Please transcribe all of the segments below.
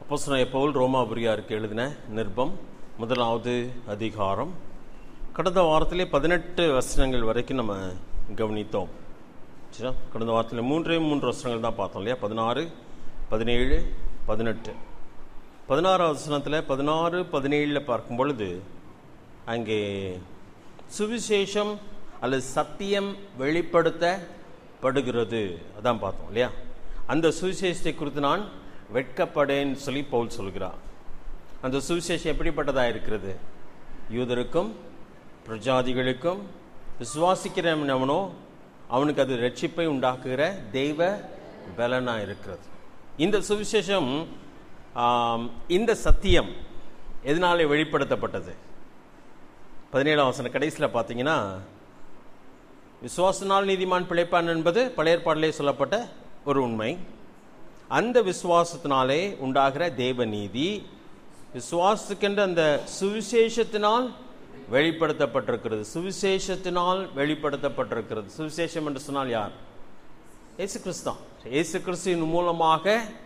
அப்போஸ்தலனாகிய பவுல் ரோமாபுரியாருக்கு எழுதின நிருபம் 1வது அதிகாரம். கடந்த வாரத்திலே 18 வசனங்கள் வரைக்கும் நம்ம கவனித்தோம். சரியா? கடந்த வாரத்தில் 3 வசனங்கள் தான் பார்த்தோம் இல்லையா? 16, 17, 18. 16வது வசனத்தில் 16, 17 பார்க்கும் பொழுது அங்கே சுவிசேஷம் அல்லது சத்தியம் வெளிப்படுத்தப்படுகிறது அதான் பார்த்தோம் இல்லையா? அந்த சுவிசேஷத்தை குறித்து நான் வெட்கப்படேன்னு சொல்லி பவுல் சொல்கிறார். அந்த சுவிசேஷம் எப்படிப்பட்டதாக இருக்கிறது? யூதருக்கும் பிரஜாதிகளுக்கும் விசுவாசிக்கிறவனோ அவனுக்கு அது ரட்சிப்பை உண்டாக்குகிற தெய்வ பலனாக இருக்கிறது. இந்த சுவிசேஷம், இந்த சத்தியம் எதனாலே வெளிப்படுத்தப்பட்டது? 17ஆம் வசனம் கடைசியில் பார்த்தீங்கன்னா, விசுவாசனால் நீதிமான் பிழைப்பான் என்பது பழைய ஏற்பாட்டிலே சொல்லப்பட்ட ஒரு உண்மை. அந்த விசுவாசத்தினாலே உண்டாகிற தேவ நீதி விசுவாசத்துக்கென்ற அந்த சுவிசேஷத்தினால் வெளிப்படுத்தப்பட்டிருக்கிறது. சுவிசேஷத்தினால் வெளிப்படுத்தப்பட்டிருக்கிறது. சுவிசேஷம் என்று சொன்னால் யார்? இயேசு கிறிஸ்து தான். இயேசு கிறிஸ்துவின் மூலமாக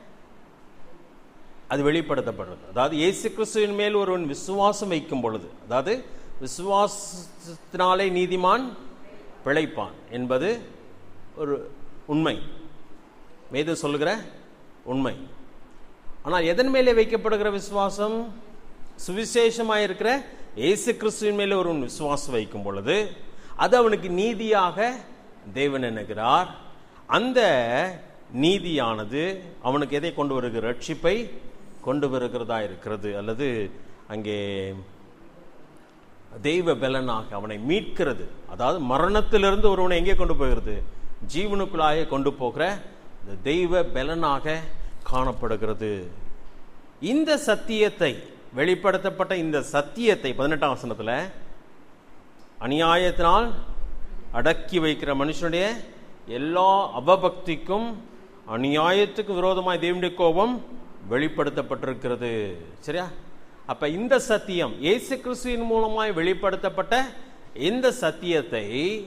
அது வெளிப்படுத்தப்படுறது. அதாவது இயேசு கிறிஸ்துவின் மேல் ஒருவன் விசுவாசம் வைக்கும் பொழுது, அதாவது விசுவாசத்தினாலே நீதிமான் பிழைப்பான் என்பது ஒரு உண்மை, வேதம் சொல்லுகிற உண்மை. ஆனால் எதன் மேலே வைக்கப்படுகிற விசுவாசம்? சுவிசேஷமாக இருக்கிற இயேசு கிறிஸ்துவின் மேலே ஒரு விசுவாசம் வைக்கும் பொழுது அது அவனுக்கு நீதியாக தேவன் எண்ணுகிறார். அந்த நீதியானது அவனுக்கு எதை கொண்டு வருகிற? ரட்சிப்பை கொண்டு வருகிறதா இருக்கிறது, அல்லது அங்கே தெய்வ பலனாக அவனை மீட்கிறது. அதாவது மரணத்திலிருந்து ஒருவனை எங்கே கொண்டு போகிறது? ஜீவனுக்குள்ளாக கொண்டு போகிற தெய்வ பலனாக காணப்படுகிறது. இந்த சத்தியத்தை, வெளிப்படுத்தப்பட்ட இந்த சத்தியத்தை 18ஆம் வசனத்தில் அநியாயத்தினால் அடக்கி வைக்கிற மனுஷனுடைய எல்லா அவபக்திக்கும் அநியாயத்துக்கு விரோதமாய் தேவனுடைய கோபம் வெளிப்படுத்தப்பட்டிருக்கிறது. சரியா? அப்ப இந்த சத்தியம் இயேசு கிறிஸ்துவின் மூலமாய் வெளிப்படுத்தப்பட்ட இந்த சத்தியத்தை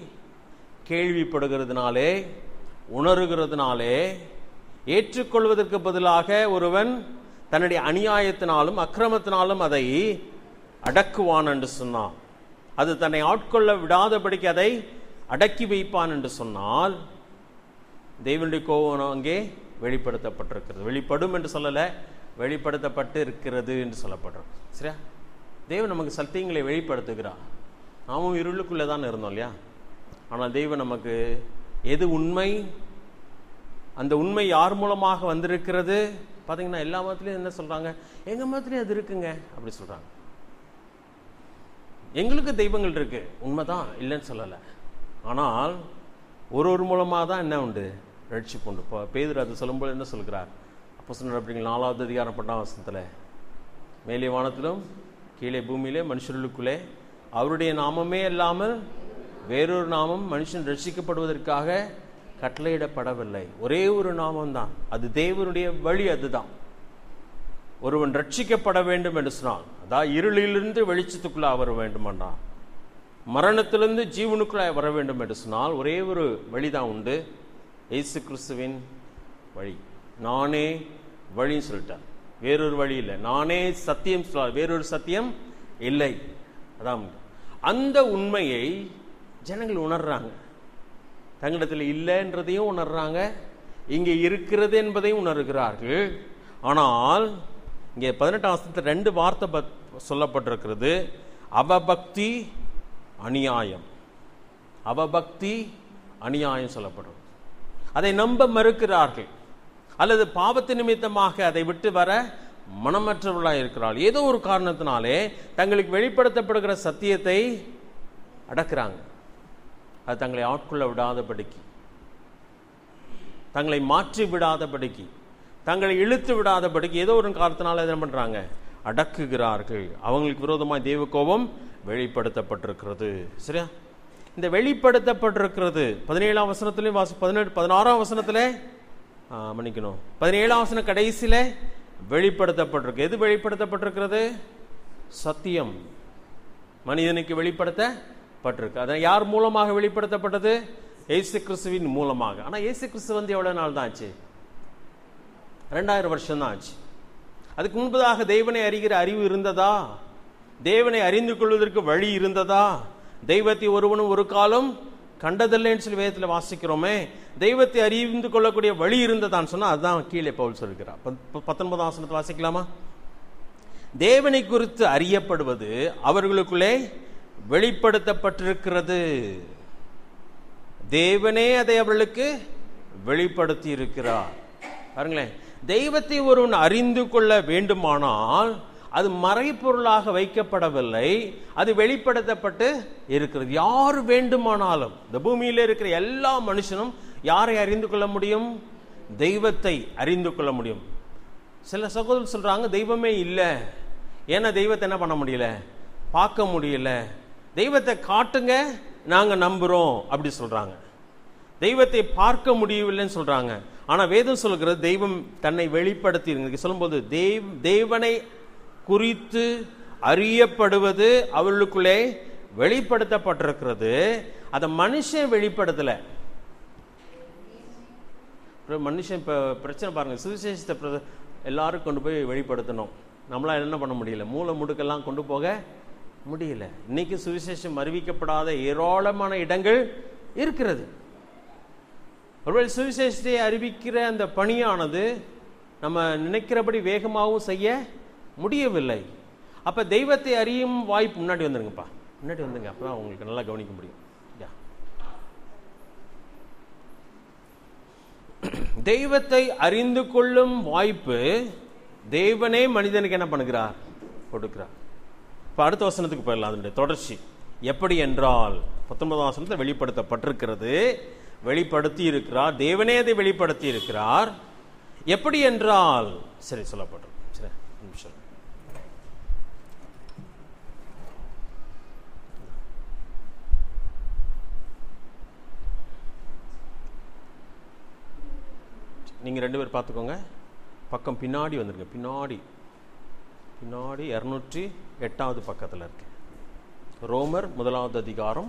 கேள்விப்படுகிறதுனாலே, உணர்கிறதுனாலே, ஏற்றுக்கொள்வதற்கு பதிலாக ஒருவன் தன்னுடைய அநியாயத்தினாலும் அக்கிரமத்தினாலும் அதை அடக்குவான் என்று சொன்னான். அது தன்னை ஆட்கொள்ள விடாதபடிக்கு அதை அடக்கி வைப்பான் என்று சொன்னால் தேவனுடைய கோபம் அங்கே வெளிப்படுத்தப்பட்டிருக்கிறது. வெளிப்படும் என்று சொல்லலை, வெளிப்படுத்தப்பட்டு இருக்கிறது என்று சொல்லப்படுறோம். சரியா? தேவன் நமக்கு சத்தியங்களை வெளிப்படுத்துகிறார். நாமும் இருளுக்குள்ளே தான் இருந்தோம் இல்லையா? ஆனால் தெய்வம் நமக்கு எது உண்மை, அந்த உண்மை யார் மூலமாக வந்திருக்கிறது பார்த்தீங்கன்னா, எல்லா மதத்துலையும் என்ன சொல்கிறாங்க? எங்கள் மதத்துலேயும் அது இருக்குங்க அப்படி சொல்கிறாங்க. எங்களுக்கு தெய்வங்கள் இருக்கு, உண்மைதான், இல்லைன்னு சொல்லலை. ஆனால் ஒரு மூலமாக தான் என்ன உண்டு? ரட்சிப்பு உண்டு. இப்போ பேதுரு அது சொல்லும்போது என்ன சொல்கிறார்? அப்போஸ்தலர் அப்படிங்கிற 4வது அதிகாரம் 8ஆம் வசனத்தில், மேலே வானத்திலும் கீழே பூமியிலே மனுஷர்களுக்குள்ளே அவருடைய நாமமே இல்லாமல் வேறொரு நாமம் மனுஷன் ரட்சிக்கப்படுவதற்காக கட்டளையிடப்படவில்லை. ஒரே ஒரு நாமம் தான், அது தேவனுடைய வழி. அதுதான் ஒருவன் ரட்சிக்கப்பட வேண்டும் என்று சொன்னால், அதாவது இருளிலிருந்து வெளிச்சத்துக்குள்ள வர வேண்டும் என்றால், மரணத்திலிருந்து ஜீவனுக்குள்ள வர வேண்டும் என்று சொன்னால் ஒரே ஒரு வழிதான் உண்டு, இயேசு கிறிஸ்துவின் வழி. நானே வழின்னு சொல்லிட்டார், வேறொரு வழி இல்லை. நானே சத்தியம் சொல்லார், வேறொரு சத்தியம் இல்லை. அதான் அந்த உண்மையை ஜனங்கள் உணர்றாங்க. தங்களிடத்தில் இல்லைன்றதையும் உணர்றாங்க, இங்கே இருக்கிறது என்பதையும் உணர்கிறார்கள். ஆனால் இங்கே 18ஆம் வசனத்தில் 2 வார்த்தை சொல்லப்பட்டிருக்கிறது. அவபக்தி, அநியாயம். அவபக்தி, அநியாயம் சொல்லப்படுறது. அதை நம்ப மறுக்கிறார்கள், அல்லது பாவத்து நிமித்தமாக அதை விட்டு வர மனமற்றவர்களாக இருக்கிறார்கள். ஏதோ ஒரு காரணத்தினாலே தங்களுக்கு வெளிப்படுத்தப்படுகிற சத்தியத்தை அடக்குறாங்க. அது தங்களை ஆட்கொள்ள விடாதபடிக்கு, தங்களை மாற்றி விடாதபடிக்கு, தங்களை இழுத்து விடாதபடிக்கு ஏதோ ஒரு காரணத்தினால என்ன பண்றாங்க? அடக்குகிறார்கள். அவங்களுக்கு விரோதமாக தெய்வ கோபம் வெளிப்படுத்தப்பட்டிருக்கிறது. சரியா? இந்த வெளிப்படுத்தப்பட்டிருக்கிறது 17ஆம் வசனத்திலையும் 16ஆம் வசனத்திலே மன்னிக்கணும், 17ஆம் வசனம் கடைசியில வெளிப்படுத்தப்பட்டிருக்கு. எது வெளிப்படுத்தப்பட்டிருக்கிறது? சத்தியம் மனிதனுக்கு வெளிப்படுத்தப்பட்டிருக்கு. அதை யார் மூலமாக வெளிப்படுத்தப்பட்டது? இயேசு கிறிஸ்துவின் மூலமாக. ஆனால் இயேசு கிறிஸ்து எவ்வளவு நாள் தான் ஆச்சு? 2000 வருஷம் தான் ஆச்சு. அதுக்கு முன்பதாக தேவனை அறிகிற அறிவு இருந்ததா? தேவனை அறிந்து கொள்வதற்கு வழி இருந்ததா? தெய்வத்தை ஒருவனும் ஒரு காலம் கண்டதில்லைன்னு சொல்லி வேதத்தில் வாசிக்கிறோமே. தெய்வத்தை அறிந்து கொள்ளக்கூடிய வழி இருந்ததான்னு சொன்னா அதுதான் கீழே பவுல் சொல்கிறார். 19ஆம் வசனத்தை வாசிக்கலாமா? தேவனை குறித்து அறியப்படுவது அவர்களுக்குள்ளே வெளிப்படுத்தப்பட்டிருக்கிறது. தேவனே அதை அவர்களுக்கு வெளிப்படுத்தி இருக்கிறார். பாருங்களேன், தெய்வத்தை ஒருவன் அறிந்து கொள்ள வேண்டுமானால் அது மறைபொருளாக வைக்கப்படவில்லை, அது வெளிப்படுத்தப்பட்டு இருக்கிறது. யார் வேண்டுமானாலும், இந்த பூமியில இருக்கிற எல்லா மனுஷனும் யாரை அறிந்து கொள்ள முடியும்? தெய்வத்தை அறிந்து கொள்ள முடியும். சில சகோதரர் சொல்றாங்க தெய்வமே இல்லை, ஏன்னா தெய்வத்தை என்ன பண்ண முடியல, பார்க்க முடியல. தெய்வத்தை காட்டுங்க, நாங்க நம்புறோம் அப்படி சொல்றாங்க. தெய்வத்தை பார்க்க முடியவில்லைன்னு சொல்றாங்க. ஆனா வேதம் சொல்கிறது தெய்வம் தன்னை வெளிப்படுத்தி சொல்லும்போது தேவனை குறித்து அறியப்படுவது அவர்களுக்குள்ளே வெளிப்படுத்தப்பட்டிருக்கிறது. அதை மனுஷன் வெளிப்படுத்தல. மனுஷன் இப்ப பிரச்சனை பாருங்க, சுவிசேஷத்தை எல்லாரும் கொண்டு போய் வெளிப்படுத்தணும். நம்மளால என்ன பண்ண முடியல, மூல முடுக்கெல்லாம் கொண்டு போக முடியல. இன்னைக்கு சுவிசேஷம் அறிவிக்கப்படாத ஏராளமான இடங்கள் இருக்கிறது. ஒருவேளை சுவிசேஷத்தை அறிவிக்கிற அந்த பணியானது நம்ம நினைக்கிறபடி வேகமாகவும் செய்ய முடியவில்லை. அப்ப தெய்வத்தை அறியும் வாய்ப்பு, முன்னாடி வந்துருங்கப்பா, முன்னாடி வந்துங்க, அப்பதான் உங்களுக்கு நல்லா கவனிக்க முடியும். தெய்வத்தை அறிந்து கொள்ளும் வாய்ப்பு தேவனே மனிதனுக்கு என்ன பண்ணுகிறார், கொடுக்கிறார். இப்ப அடுத்த வசனத்துக்கு போயிடலாம், அதனுடைய தொடர்ச்சி. எப்படி என்றால் 19ஆம் வசனத்தில் வெளிப்படுத்தப்பட்டிருக்கிறது, வெளிப்படுத்தி இருக்கிறார், தேவனே அதை வெளிப்படுத்தி இருக்கிறார். எப்படி என்றால் சரி சொல்லப்பட்டிருக்கும். சரி, நிமிஷம். நீங்க 2 பேர் பார்த்துக்கோங்க, பக்கம் பின்னாடி வந்துருங்க, பின்னாடி 208வது பக்கத்தில் இருக்கு. ரோமர் 1வது அதிகாரம்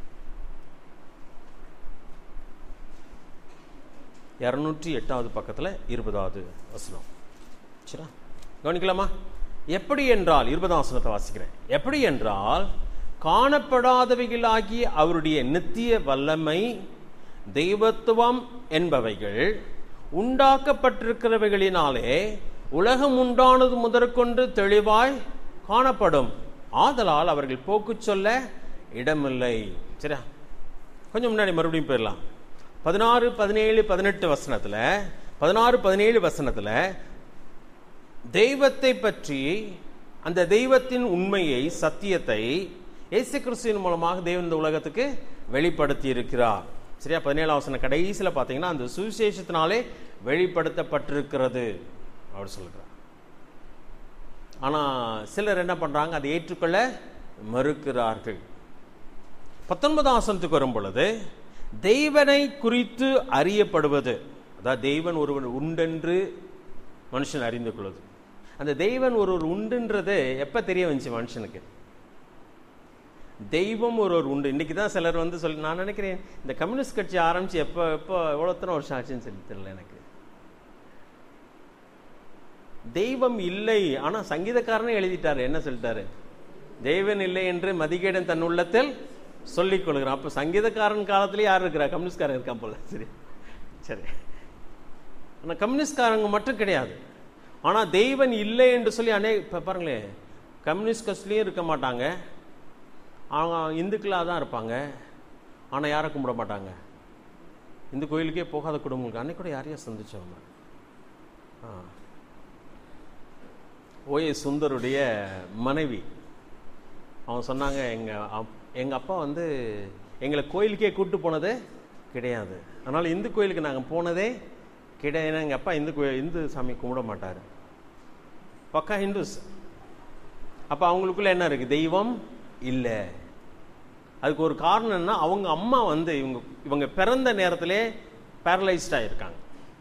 208வது பக்கத்தில் 20வது வசனம். சரி, கவனிக்கலாமா? எப்படி என்றால் 20ஆம் வசனத்தை வாசிக்கிறேன். எப்படி என்றால் காணப்படாதவைகளாகிய அவருடைய நித்திய வல்லமை, தெய்வத்துவம் என்பவைகள் உண்டாக்கப்பட்டிருக்கிறவைகளினாலே உலகம் உண்டானது முதற்கொண்டு தெளிவாய் காணப்படும். ஆதலால் அவர்கள் போக்கு சொல்ல இடமில்லை. சரியா, கொஞ்சம் முன்னாடி மறுபடியும் போயிடலாம். 16, 17, 18 வசனத்துல 16, 17 வசனத்துல தெய்வத்தை பற்றி, அந்த தெய்வத்தின் உண்மையை, சத்தியத்தை இயேசு கிறிஸ்துவின் மூலமாக தேவன் இந்த உலகத்துக்கு வெளிப்படுத்தி இருக்கிறார். சரியா, 17ஆம் வசனம் கடைசியில பாத்தீங்கன்னா அந்த சுவிசேஷத்தினாலே வெளிப்படுத்தப்பட்டிருக்கிறது அப்படி சொல்றார். ஆனா சிலர் என்ன பண்றாங்க, அதை ஏற்றுக்கொள்ள மறுக்கிறார்கள். 19ஆம் வசனத்துக்கு வரும் பொழுது தெய்வனை குறித்து அறியப்படுவது, அதாவது தெய்வன் ஒருவர் உண்டென்று மனுஷன் அறிந்து கொள்வது. அந்த தெய்வன் ஒருவர் உண்டுன்றது எப்ப தெரிய வந்துச்சு மனுஷனுக்கு? தெய்வம் ஒருவர் உண்டு. இன்னைக்கு தான் சிலர் வந்து சொல்லி, நான் நினைக்கிறேன் இந்த கம்யூனிஸ்ட் கட்சி ஆரம்பிச்சு எப்போ எவ்வளோத்தனை வருஷம் ஆச்சுன்னு சொல்லி தெரியல எனக்கு. தெய்வம் இல்லை, ஆனா சங்கீதக்காரனே எழுதிட்டாரு, என்ன சொல்லிட்டாரு, தெய்வன் இல்லை என்று மதிகேடன் தன் உள்ளத்தில் சொல்லிக் கொள்கிறான். அப்ப சங்கீதக்காரன் காலத்திலேயே யார் இருக்கிறா? கம்யூனிஸ்ட்காரன் இருக்கான் போல. சரி சரி, ஆனா கம்யூனிஸ்ட்காரங்க மட்டும் கிடையாது. ஆனா தெய்வன் இல்லை என்று சொல்லி இப்ப பாருங்களேன், கம்யூனிஸ்ட் கட்சிலையும் இருக்க மாட்டாங்க, அவங்க இந்துக்களாக தான் இருப்பாங்க, ஆனா யாரை கும்பிட மாட்டாங்க. இந்து கோயிலுக்கே போகாத குடும்பங்களுக்கு அன்னைக்கு கூட யாரையா சந்திச்சவங்க. ஓஏ சுந்தருடைய மனைவி அவங்க சொன்னாங்க, எங்க அப்பா வந்து எங்களை கோயிலுக்கே கூட்டு போனதே கிடையாது, அதனால இந்து கோயிலுக்கு நாங்கள் போனதே கிடையாது. ஏன்னா எங்கள் அப்பா இந்து சாமி கும்பிட மாட்டார், பக்கா ஹிந்துஸ். அப்போ அவங்களுக்குள்ள என்ன இருக்கு? தெய்வம் இல்லை. அதுக்கு ஒரு காரணம் என்ன? அவங்க அம்மா வந்து இவங்க பிறந்த நேரத்திலே பேரலைஸ்ட் ஆகியிருக்காங்க.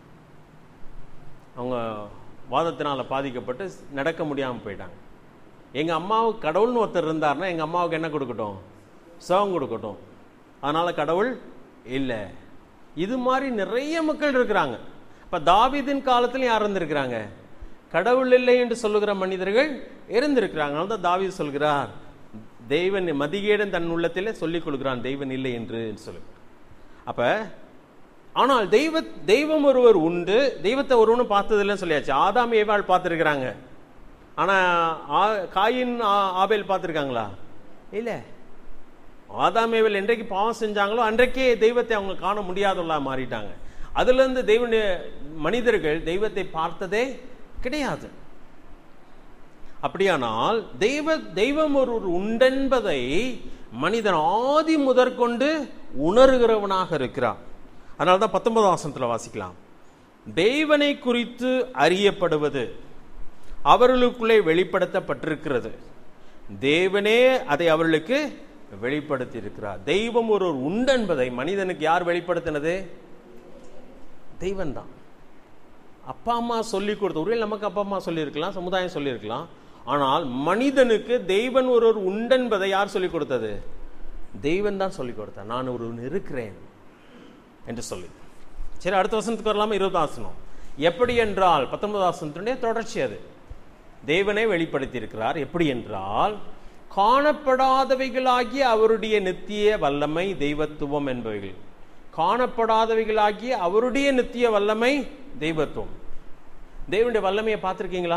அவங்க வாதத்தினால பாதிக்கப்பட்டு நடக்க முடியாமல் போயிட்டாங்க. எங்கள் அம்மாவுக்கு கடவுள்னு ஒருத்தர் இருந்தார்னா எங்கள் அம்மாவுக்கு என்ன கொடுக்கட்டும்? சுகம் கொடுக்கட்டும். அதனால கடவுள் இல்லை. இது மாதிரி நிறைய மக்கள் இருக்கிறாங்க. இப்போ தாவீதின் காலத்திலும் யார் இருந்திருக்கிறாங்க? கடவுள் இல்லை என்று சொல்லுகிற மனிதர்கள் இருந்திருக்கிறாங்க. அதனால தான் தாவீது சொல்கிறார், தெய்வன் மதிகேடன் தன் உள்ளத்திலே சொல்லிக் கொள்கிறான் தெய்வன் இல்லை என்று சொல்லு. அப்ப ஆனால் தெய்வம் ஒருவர் உண்டு, தெய்வத்தை ஒருவனும் பார்த்ததில்லைன்னு சொல்லியாச்சு. ஆதாம் ஏவாள் பார்த்துருக்கிறாங்க, ஆனா காயின் ஆபேல் பார்த்துருக்காங்களா? இல்லை. ஆதாம் ஏவாள் என்றைக்கு பாவம் செஞ்சாங்களோ அன்றைக்கே தெய்வத்தை அவங்க காண முடியாதவங்களா மாறிட்டாங்க. அதுல இருந்து மனிதர்கள் தெய்வத்தை பார்த்ததே கிடையாது. அப்படியானால் தெய்வம் ஒரு உண்டென்பதை மனிதன் ஆதி முதற்கொண்டு உணர்கிறவனாக இருக்கிறான். அதனால்தான் 19ஆம் வசனத்துல வாசிக்கலாம், தேவனை குறித்து அறியப்படுவது அவர்களுக்குள்ளே வெளிப்படுத்தப்பட்டிருக்கிறது, தேவனே அதை அவர்களுக்கு வெளிப்படுத்தி இருக்கிறார். தெய்வம் ஒரு உண்டென்பதை மனிதனுக்கு யார் வெளிப்படுத்தினது? தெய்வன் தான். அப்பா அம்மா சொல்லி கொடுத்த, ஒருவேளை நமக்கு அப்பா அம்மா சொல்லியிருக்கலாம், சமுதாயம் சொல்லியிருக்கலாம், ஆனால் மனிதனுக்கு தெய்வன் ஒரு உண்டென்பதை யார் சொல்லிக் கொடுத்தது? தெய்வன் தான் சொல்லிக் கொடுத்தார். நான் ஒருவன் இருக்கிறேன் என்று சொல்லி. சரி, அடுத்த வசனத்துக்கு வரலாமா? 20ஆம் வசனம். எப்படி என்றால் 19ஆம் வசனத்துடைய தொடர்ச்சி அது. தேவனை வெளிப்படுத்தி இருக்கிறார். எப்படி என்றால், காணப்படாதவைகளாகிய அவருடைய நித்திய வல்லமை தெய்வத்துவம் என்பவைகள். காணப்படாதவைகளாகிய அவருடைய நித்திய வல்லமை தெய்வத்துவம். தேவனுடைய வல்லமையை பார்த்திருக்கீங்களா?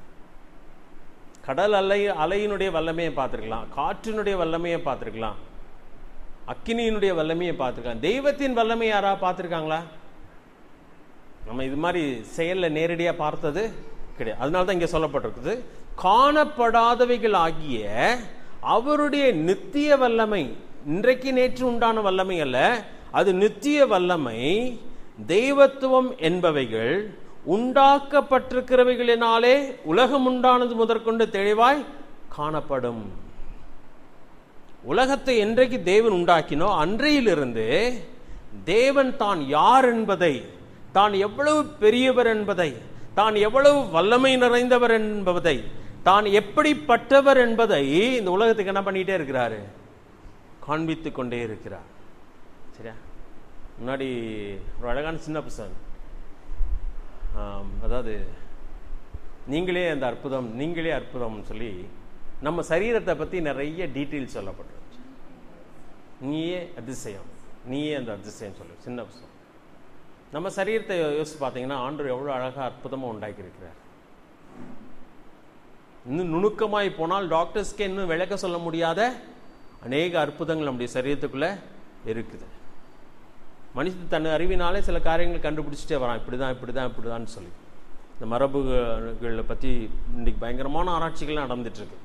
கடல் அலையினுடைய வல்லமையை பார்த்திருக்கலாம், காற்றினுடைய வல்லமையை பார்த்திருக்கலாம், அக்கினியினுடைய வல்லமையை பார்த்திருக்கலாம். தெய்வத்தின் வல்லமை யாரா பார்த்திருக்காங்களா? நம்ம இது மாதிரி செயல்ல நேரடியாக பார்த்தது கிடையாது. அதனால்தான் இங்கே சொல்லப்பட்டிருக்குது, காணப்படாதவைகள் ஆகிய அவருடைய நித்திய வல்லமை. இன்றைக்கு நேற்று உண்டான வல்லமை அல்ல, அது நித்திய வல்லமை தெய்வத்துவம் என்பவைகள் உண்டாக்கப்பட்டிருக்கிறவைகளினாலே உலகம் உண்டானது முதற்கொண்டு தெளிவாய் காணப்படும். உலகத்தை என்றைக்கு தேவன் உண்டாக்கினோ அன்றையிலிருந்து தேவன் தான் யார் என்பதை, தான் எவ்வளவு பெரியவர் என்பதை, தான் எவ்வளவு வல்லமை நிறைந்தவர் என்பதை, தான் எப்படிப்பட்டவர் என்பதை இந்த உலகத்துக்கு என்ன பண்ணிட்டே இருக்கிறாரு? காண்பித்து கொண்டே இருக்கிறார். சரியா? முன்னாடி ஒரு அழகான சின்ன பசங்க, அதாவது நீங்களே அந்த அற்புதம், நீங்களே அற்புதம் சொல்லி நம்ம சரீரத்தை பற்றி நிறைய டீட்டெயில் சொல்லப்பட்டிருச்சு. நீயே அதிசயம், நீயே அந்த அதிசயம் சொல்லு. சின்ன பசங்க நம்ம சரீரத்தை யோசிச்சு பார்த்தீங்கன்னா ஆண்டவர் எவ்வளோ அழகாக அற்புதமாக உண்டாக்கி இருக்கிறார். இன்னும் நுணுக்கமாய் போனால் டாக்டர்ஸ்க்கே இன்னும் விளக்க சொல்ல முடியாத அநேக அற்புதங்கள் நம்முடைய சரீரத்துக்குள்ள இருக்குது. மனுஷன் தன் அறிவினாலே சில காரியங்கள் கண்டுபிடிச்சிட்டே வரான், இப்படிதான் இப்படிதான் இப்படிதான் சொல்லி. இந்த மரபுகளை பற்றி இன்னைக்கு பயங்கரமான ஆராய்ச்சிகள் நடந்துட்டு இருக்கு.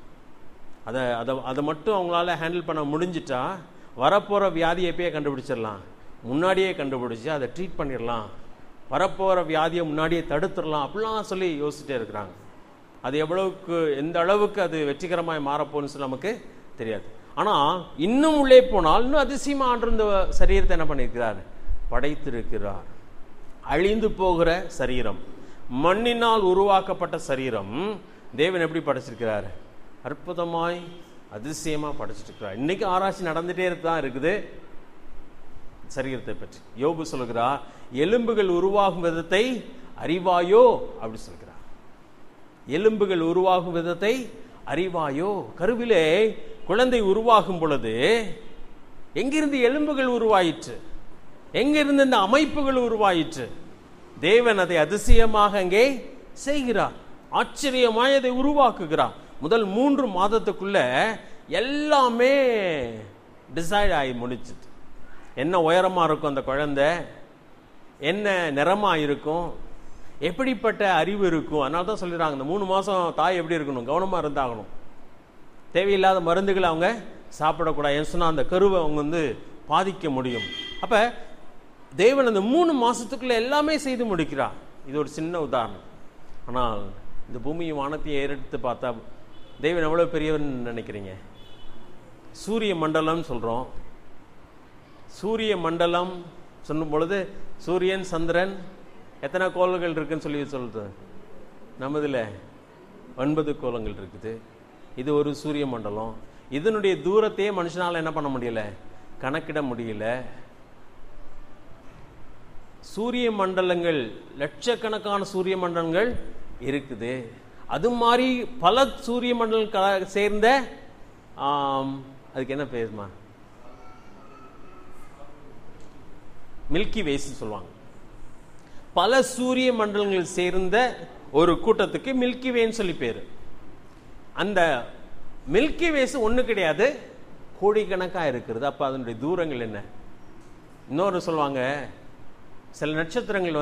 அதை மட்டும் அவங்களால ஹேண்டில் பண்ண முடிஞ்சிட்டா வரப்போகிற வியாதியை எப்பயே கண்டுபிடிச்சிடலாம், முன்னாடியே கண்டுபிடிச்சி அதை ட்ரீட் பண்ணிடலாம், வரப்போகிற வியாதியை முன்னாடியே தடுத்துடலாம் அப்படிலாம் சொல்லி யோசிச்சுட்டே இருக்கிறாங்க. அது எவ்வளவுக்கு, எந்த அளவுக்கு அது வெற்றிகரமாக மாறப்போன்னு சொல்லி நமக்கு தெரியாது. ஆனால் இன்னும் உள்ளே போனால் இன்னும் அதிசயமாக ஆண்டு இந்த சரீரத்தை என்ன பண்ணியிருக்கிறார்? படைத்திருக்கிறார். அழிந்து போகிற சரீரம், மண்ணினால் உருவாக்கப்பட்ட சரீரம் தேவன் எப்படி படைச்சிருக்கிறார்? அற்புதமாய் அதிசயமா படைச்சிருக்கிறார். இன்னைக்கு ஆராய்ச்சி நடந்துட்டே தான் இருக்குது சரீரத்தை பற்றி. யோபு சொல்கிறார், எலும்புகள் உருவாகும் விதத்தை அறிவாயோ அப்படி சொல்கிறார். எலும்புகள் உருவாகும் விதத்தை அறிவாயோ. கருவிலே குழந்தை உருவாகும் பொழுது எங்கிருந்து எலும்புகள் உருவாயிற்று? எங்கிருந்து இந்த அமைப்புகள் உருவாயிற்று? தேவன் அதை அதிசயமாக அங்கே செய்கிறார். ஆச்சரியமாய் அதை உருவாக்குகிறார். முதல் 3 மாதத்துக்குள்ள எல்லாமே டிசைட் ஆகி முடிச்சுது. என்ன உயரமா இருக்கும் அந்த குழந்தை, என்ன நிறமா இருக்கும், எப்படிப்பட்ட அறிவு இருக்கும். அதனால தான் சொல்லிடுறாங்க, இந்த 3 மாதம் தாய் எப்படி இருக்கணும், கவனமாக இருந்தாகணும். தேவையில்லாத மருந்துகளை அவங்க சாப்பிடக்கூடாது. ஏன்னு சொன்னால் அந்த கருவை அவங்க பாதிக்க முடியும். அப்போ தேவன் அந்த 3 மாதத்துக்குள்ள எல்லாமே செய்து முடிக்கிறார். இது ஒரு சின்ன உதாரணம். ஆனால் இந்த பூமியும் வானத்தையும் ஏறெடுத்து பார்த்தா தேவன் எவ்வளோ பெரியவர்னு நினைக்கிறீங்க? சூரிய மண்டலம் சொல்கிறோம். சூரிய மண்டலம் சொல்லும் பொழுது சூரியன், சந்திரன், எத்தனை கோள்கள் இருக்குன்னு சொல்லி சொல்லுது? நம்மதில் 9 கோளங்கள் இருக்குது. இது ஒரு சூரிய மண்டலம். இதனுடைய தூரத்தையே மனுஷனால் என்ன பண்ண முடியல, கணக்கிட முடியல. சூரிய மண்டலங்கள், லட்சக்கணக்கான சூரிய மண்டலங்கள் இருக்குது. அது மாதிரி பல சூரிய மண்டலம் சேர்ந்த அதுக்கு என்ன பேருமா, மில்கி வேஸ் சொல்லுவாங்க. பல சூரிய மண்டலங்கள் சேர்ந்த ஒரு கூட்டத்துக்கு மில்கி வேன்னு சொல்லி பேரு. அந்த மில்கி வேஸ் ஒண்ணு கிடையாது, கோடிக்கணக்கா இருக்கிறது. அப்ப அதனுடைய தூரங்கள் என்ன? இன்னொரு சொல்லுவாங்க, சில நட்சத்திரங்கள்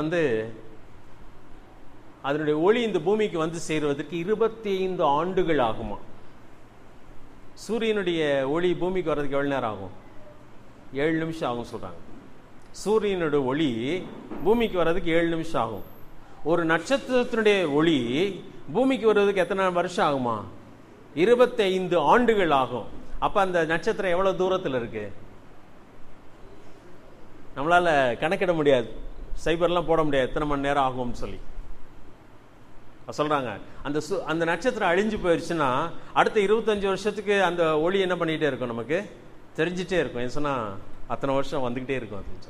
அதனுடைய ஒளி இந்த பூமிக்கு வந்து சேருவதற்கு 25 ஆண்டுகள் ஆகுமா. சூரியனுடைய ஒளி பூமிக்கு வர்றதுக்கு எவ்வளவு நேரம் ஆகும்? 7 நிமிஷம் ஆகும் சொல்றாங்க. சூரியனுடைய ஒளி பூமிக்கு வர்றதுக்கு 7 நிமிஷம் ஆகும். ஒரு நட்சத்திரத்தினுடைய ஒளி பூமிக்கு வருவதற்கு எத்தனை வருஷம் ஆகுமா? 25 ஆண்டுகள் ஆகும். அப்ப அந்த நட்சத்திரம் எவ்வளவு தூரத்தில் இருக்கு? நம்மளால கணக்கிட முடியாது, சைபர்லாம் போட முடியாது எத்தனை மணி நேரம் ஆகும்னு சொல்லி சொல்றாங்க. அந்த நட்சத்திரம் அழிஞ்சு போயிடுச்சுன்னா அடுத்த 25 வருஷத்துக்கு அந்த ஒளி என்ன பண்ணிட்டே இருக்கும், நமக்கு தெரிஞ்சிட்டே இருக்கும். ஏன் சொன்னா அத்தனை வருஷம் வந்துகிட்டே இருக்கும்.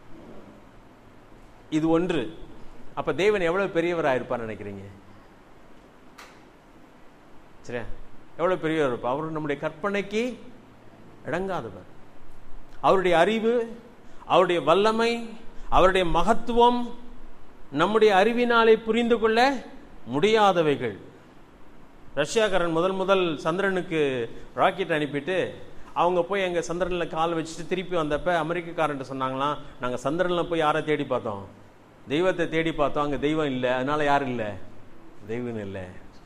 இது ஒன்று. அப்ப தேவன் எவ்வளவு பெரியவராக இருப்பார் நினைக்கிறீங்க? சரியா, எவ்வளவு பெரியவர் இருப்பார்? அவர் நம்முடைய கற்பனைக்கு இடங்காதவர். அவருடைய அறிவு, அவருடைய வல்லமை, அவருடைய மகத்துவம் நம்முடைய அறிவினாலே புரிந்து கொள்ள முடியாதவைகள். ரஷ்யாக்காரன் முதல் சந்திரனுக்கு ராக்கெட் அனுப்பிட்டு அவங்க போய் எங்க சந்திரன்ல கால் வச்சுட்டு திருப்பி வந்தப்ப அமெரிக்காரன் சொன்னாங்களாம், நாங்க சந்திரன்ல போய் யாரை தேடி பார்த்தோம்? தெய்வத்தை தேடி பார்த்தோம், அங்க தெய்வம் இல்லை, அதனால யாரும் இல்லை, தெய்வம் இல்லை.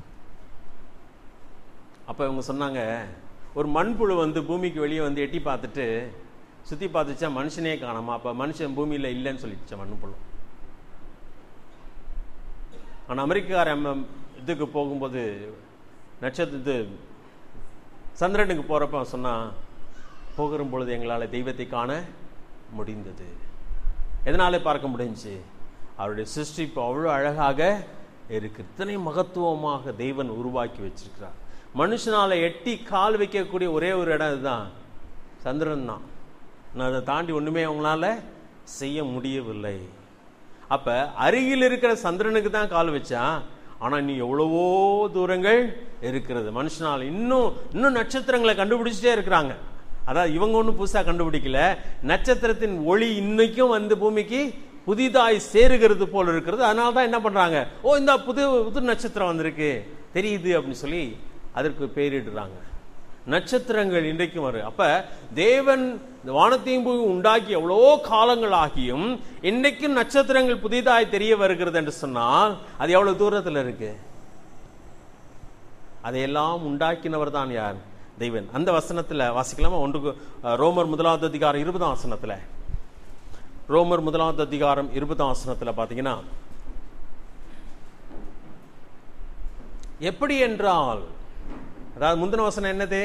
அப்ப இவங்க சொன்னாங்க, ஒரு மண்புழு பூமிக்கு வெளியே எட்டி பார்த்துட்டு சுத்தி பார்த்துச்சா மனுஷனே காணாமா, அப்ப மனுஷன் பூமியில இல்லைன்னு சொல்லிடுச்சா மண்புழு. ஆனா அமெரிக்காரன் இதுக்கு போகும்போது நட்சத்திரத்து சந்திரனுக்கு போறப்ப சொன்னா, போகிற பொழுது எங்களால் தெய்வத்தை காண முடிந்தது. எதனால பார்க்க முடிஞ்சு? அவருடைய சிருஷ்டிப்பு அவ்வளவு அழகாக இருக்கு. இத்தனை மகத்துவமாக தெய்வன் உருவாக்கி வச்சிருக்கிறார். மனுஷனால எட்டி கால் வைக்கக்கூடிய ஒரே ஒரு இடம் இதுதான், சந்திரன் தான். அதை தாண்டி ஒண்ணுமே அவங்களால செய்ய முடியவில்லை. அப்ப அருகில் இருக்கிற சந்திரனுக்கு தான் கால் வச்சா, ஆனா நீ எவ்வளவோ தூரங்கள் இருக்கிறது. மனுஷனால் இன்னும் நட்சத்திரங்களை கண்டுபிடிச்சிட்டே இருக்கிறாங்க. அதாவது இவங்க ஒன்றும் புதுசா கண்டுபிடிக்கல, நட்சத்திரத்தின் ஒளி இன்னைக்கும் பூமிக்கு புதிதாய் சேருகிறது போல இருக்கிறது. அதனாலதான் என்ன பண்றாங்க, ஓ இந்த புது நட்சத்திரம் வந்திருக்கு தெரியுது அப்படின்னு சொல்லி அதற்கு பெயரிடுறாங்க. நட்சத்திரங்கள் இன்றைக்கும் வரும். அப்ப தேவன் வானத்தையும் பூமி உண்டாக்கி எவ்வளவோ காலங்கள் ஆகியும் இன்னைக்கும் நட்சத்திரங்கள் புதிதாய் தெரிய வருகிறது என்று சொன்னால் அது எவ்வளவு தூரத்தில் இருக்கு? அதையெல்லாம் உண்டாக்கினவர் தான் யார்? தெய்வன். அந்த வசனத்துல வாசிக்கலாமா? ரோமர் 1 அதிகாரம் 20 வசனத்துல, ரோமர் 1 அதிகாரம் 20 வசனத்துல பாத்தீங்கன்னா, எப்படி என்றால், அதாவது முந்தின வசனம் என்னது?